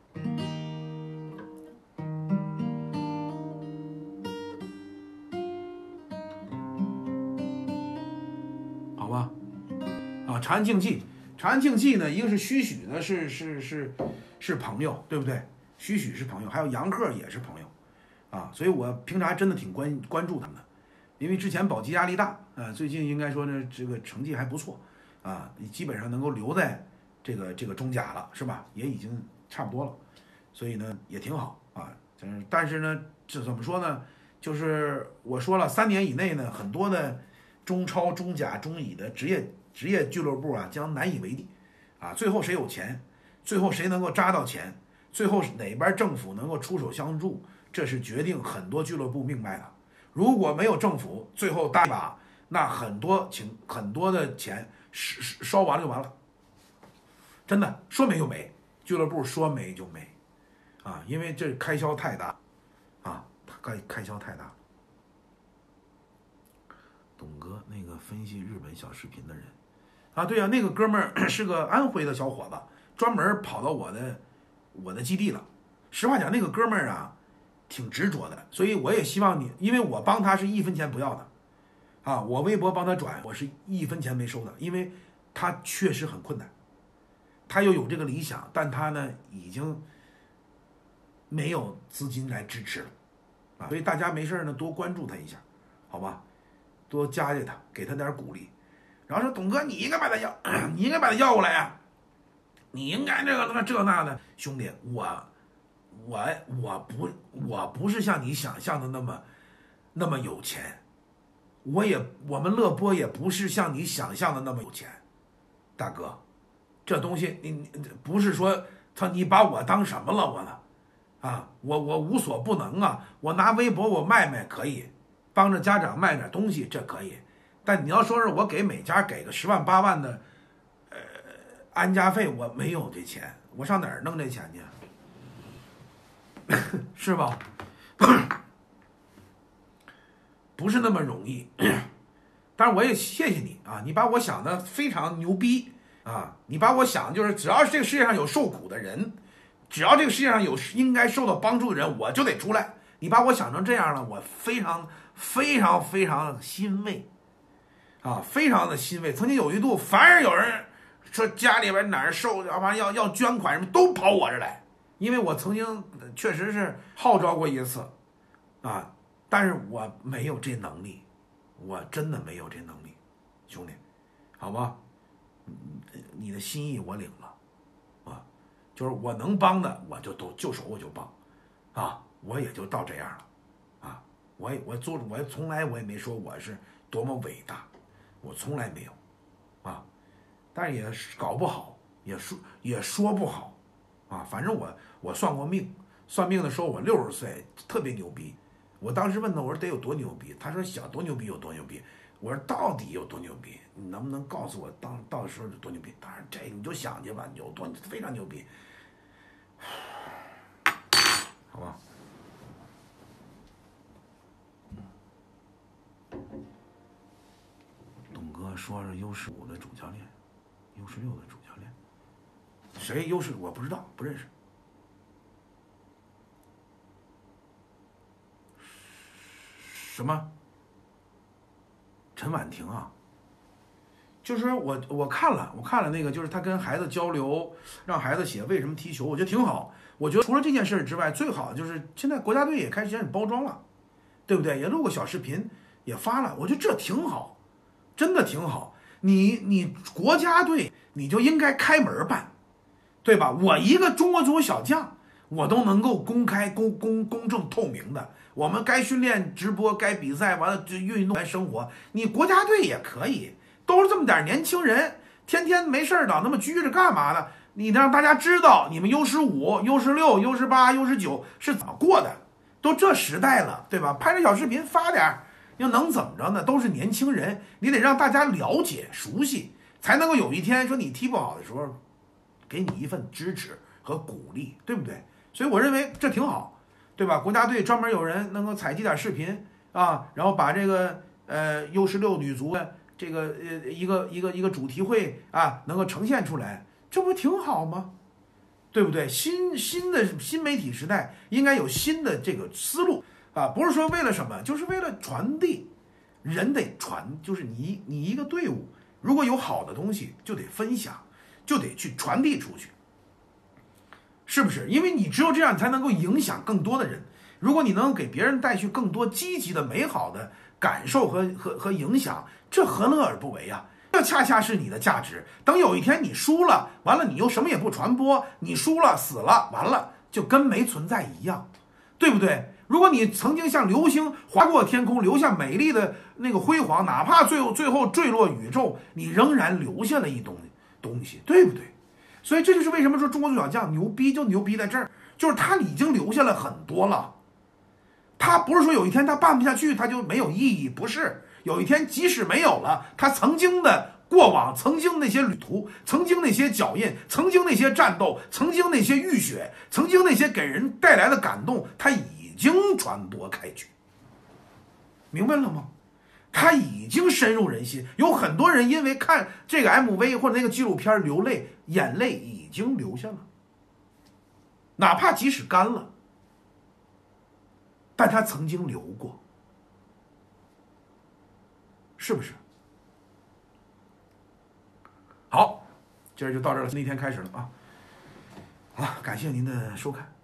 好吧，啊，长安竞技，长安竞技呢，一个是许许呢，是是是是朋友，对不对？许许是朋友，还有杨鹤也是朋友，啊，所以我平常还真的挺关关注他们的，因为之前保级压力大，啊，最近应该说呢，这个成绩还不错。啊，基本上能够留在这个这个中甲了，是吧？也已经差不多了，所以呢也挺好啊。但是呢，这怎么说呢？就是我说了，三年以内呢，很多的中超、中甲、中乙的职业职业俱乐部啊，将难以为继啊。最后谁有钱，最后谁能够扎到钱，最后哪边政府能够出手相助，这是决定很多俱乐部命脉的。如果没有政府最后搭一把，那很多请很多的钱。烧完了就完了，真的说没就没，俱乐部说没就没，啊，因为这开销太大，啊，开开销太大。董哥那个分析日本小视频的人，啊，对啊，那个哥们儿是个安徽的小伙子，专门跑到我的我的基地了。实话讲，那个哥们儿啊，挺执着的，所以我也希望你，因为我帮他是一分钱不要的。啊，我微博帮他转，我是一分钱没收的，因为他确实很困难，他又有这个理想，但他呢已经没有资金来支持了，啊，所以大家没事呢多关注他一下，好吧，多加加他，给他点鼓励，然后说董哥你应该把他要，你应该把他要过来呀，你应该这个那这那的，兄弟，我我我不我不是像你想象的那么那么有钱。我也我们乐波也不是像你想象的那么有钱，大哥， 这东西你你不是说他你把我当什么了我呢？啊，我我无所不能啊！我拿微博我卖卖可以，帮着家长卖点东西这可以，但你要说是我给每家给个十万八万的，呃，安家费，我没有这钱，我上哪儿弄这钱去？是吧？不是那么容易。但是我也谢谢你啊，你把我想的非常牛逼啊！你把我想就是只要是这个世界上有受苦的人，只要这个世界上有应该受到帮助的人，我就得出来。你把我想成这样了，我非常非常非常欣慰啊，非常的欣慰。曾经有一度，凡是有人说家里边哪儿受要要要捐款什么，都跑我这来，因为我曾经确实是号召过一次啊，但是我没有这能力。我真的没有这能力，兄弟，好吧，你的心意我领了，啊，就是我能帮的我就都就手我就帮，啊，我也就到这样了，啊，我也我做我从来我也没说我是多么伟大，我从来没有，啊，但是也搞不好，也说也说不好，啊，反正我我算过命，算命的说我六十岁特别牛逼。我当时问他，我说得有多牛逼？他说想多牛逼有多牛逼。我说到底有多牛逼？你能不能告诉我当到时候有多牛逼？当然这你就想去吧，有多非常牛逼，好吧？董哥说是 U 十五的主教练 ，U 十六的主教练，谁 U 十我不知道，不认识。什么？陈婉婷啊，就是我我看了，我看了那个，就是他跟孩子交流，让孩子写为什么踢球，我觉得挺好。我觉得除了这件事之外，最好就是现在国家队也开始开始包装了，对不对？也录个小视频，也发了，我觉得这挺好，真的挺好。你你国家队你就应该开门办，对吧？我一个中国足球小将，我都能够公开、公公公正、透明的。我们该训练、直播，该比赛完了就运动、生活。你国家队也可以，都是这么点年轻人，天天没事老那么拘着干嘛呢？你让大家知道你们 U 十五、U 十六、U 十八、U 十九是怎么过的，都这时代了，对吧？拍着小视频发点，又能怎么着呢？都是年轻人，你得让大家了解、熟悉，才能够有一天说你踢不好的时候，给你一份支持和鼓励，对不对？所以我认为这挺好。对吧？国家队专门有人能够采集点视频啊，然后把这个呃 U 十六女足的这个呃一个一个一个主题会啊，能够呈现出来，这不挺好吗？对不对？新新的新媒体时代应该有新的这个思路啊，不是说为了什么，就是为了传递，人得传，就是你你一个队伍如果有好的东西，就得分享，就得去传递出去。是不是？因为你只有这样，你才能够影响更多的人。如果你能给别人带去更多积极的、美好的感受和和和影响，这何乐而不为啊？这恰恰是你的价值。等有一天你输了，完了你又什么也不传播，你输了死了，完了就跟没存在一样，对不对？如果你曾经像流星划过天空，留下美丽的那个辉煌，哪怕最后最后坠落宇宙，你仍然留下了一东东西，对不对？所以这就是为什么说中国足小将牛逼就牛逼在这儿，就是他已经留下了很多了。他不是说有一天他办不下去他就没有意义，不是。有一天即使没有了，他曾经的过往，曾经那些旅途，曾经那些脚印，曾经那些战斗，曾经那些浴血，曾经那些给人带来的感动，他已经传播开去。明白了吗？他已经深入人心，有很多人因为看这个 M V 或者那个纪录片流泪，眼泪已经流下了，哪怕即使干了，但他曾经流过，是不是？好，今儿就到这儿了，那天开始了啊。好，感谢您的收看。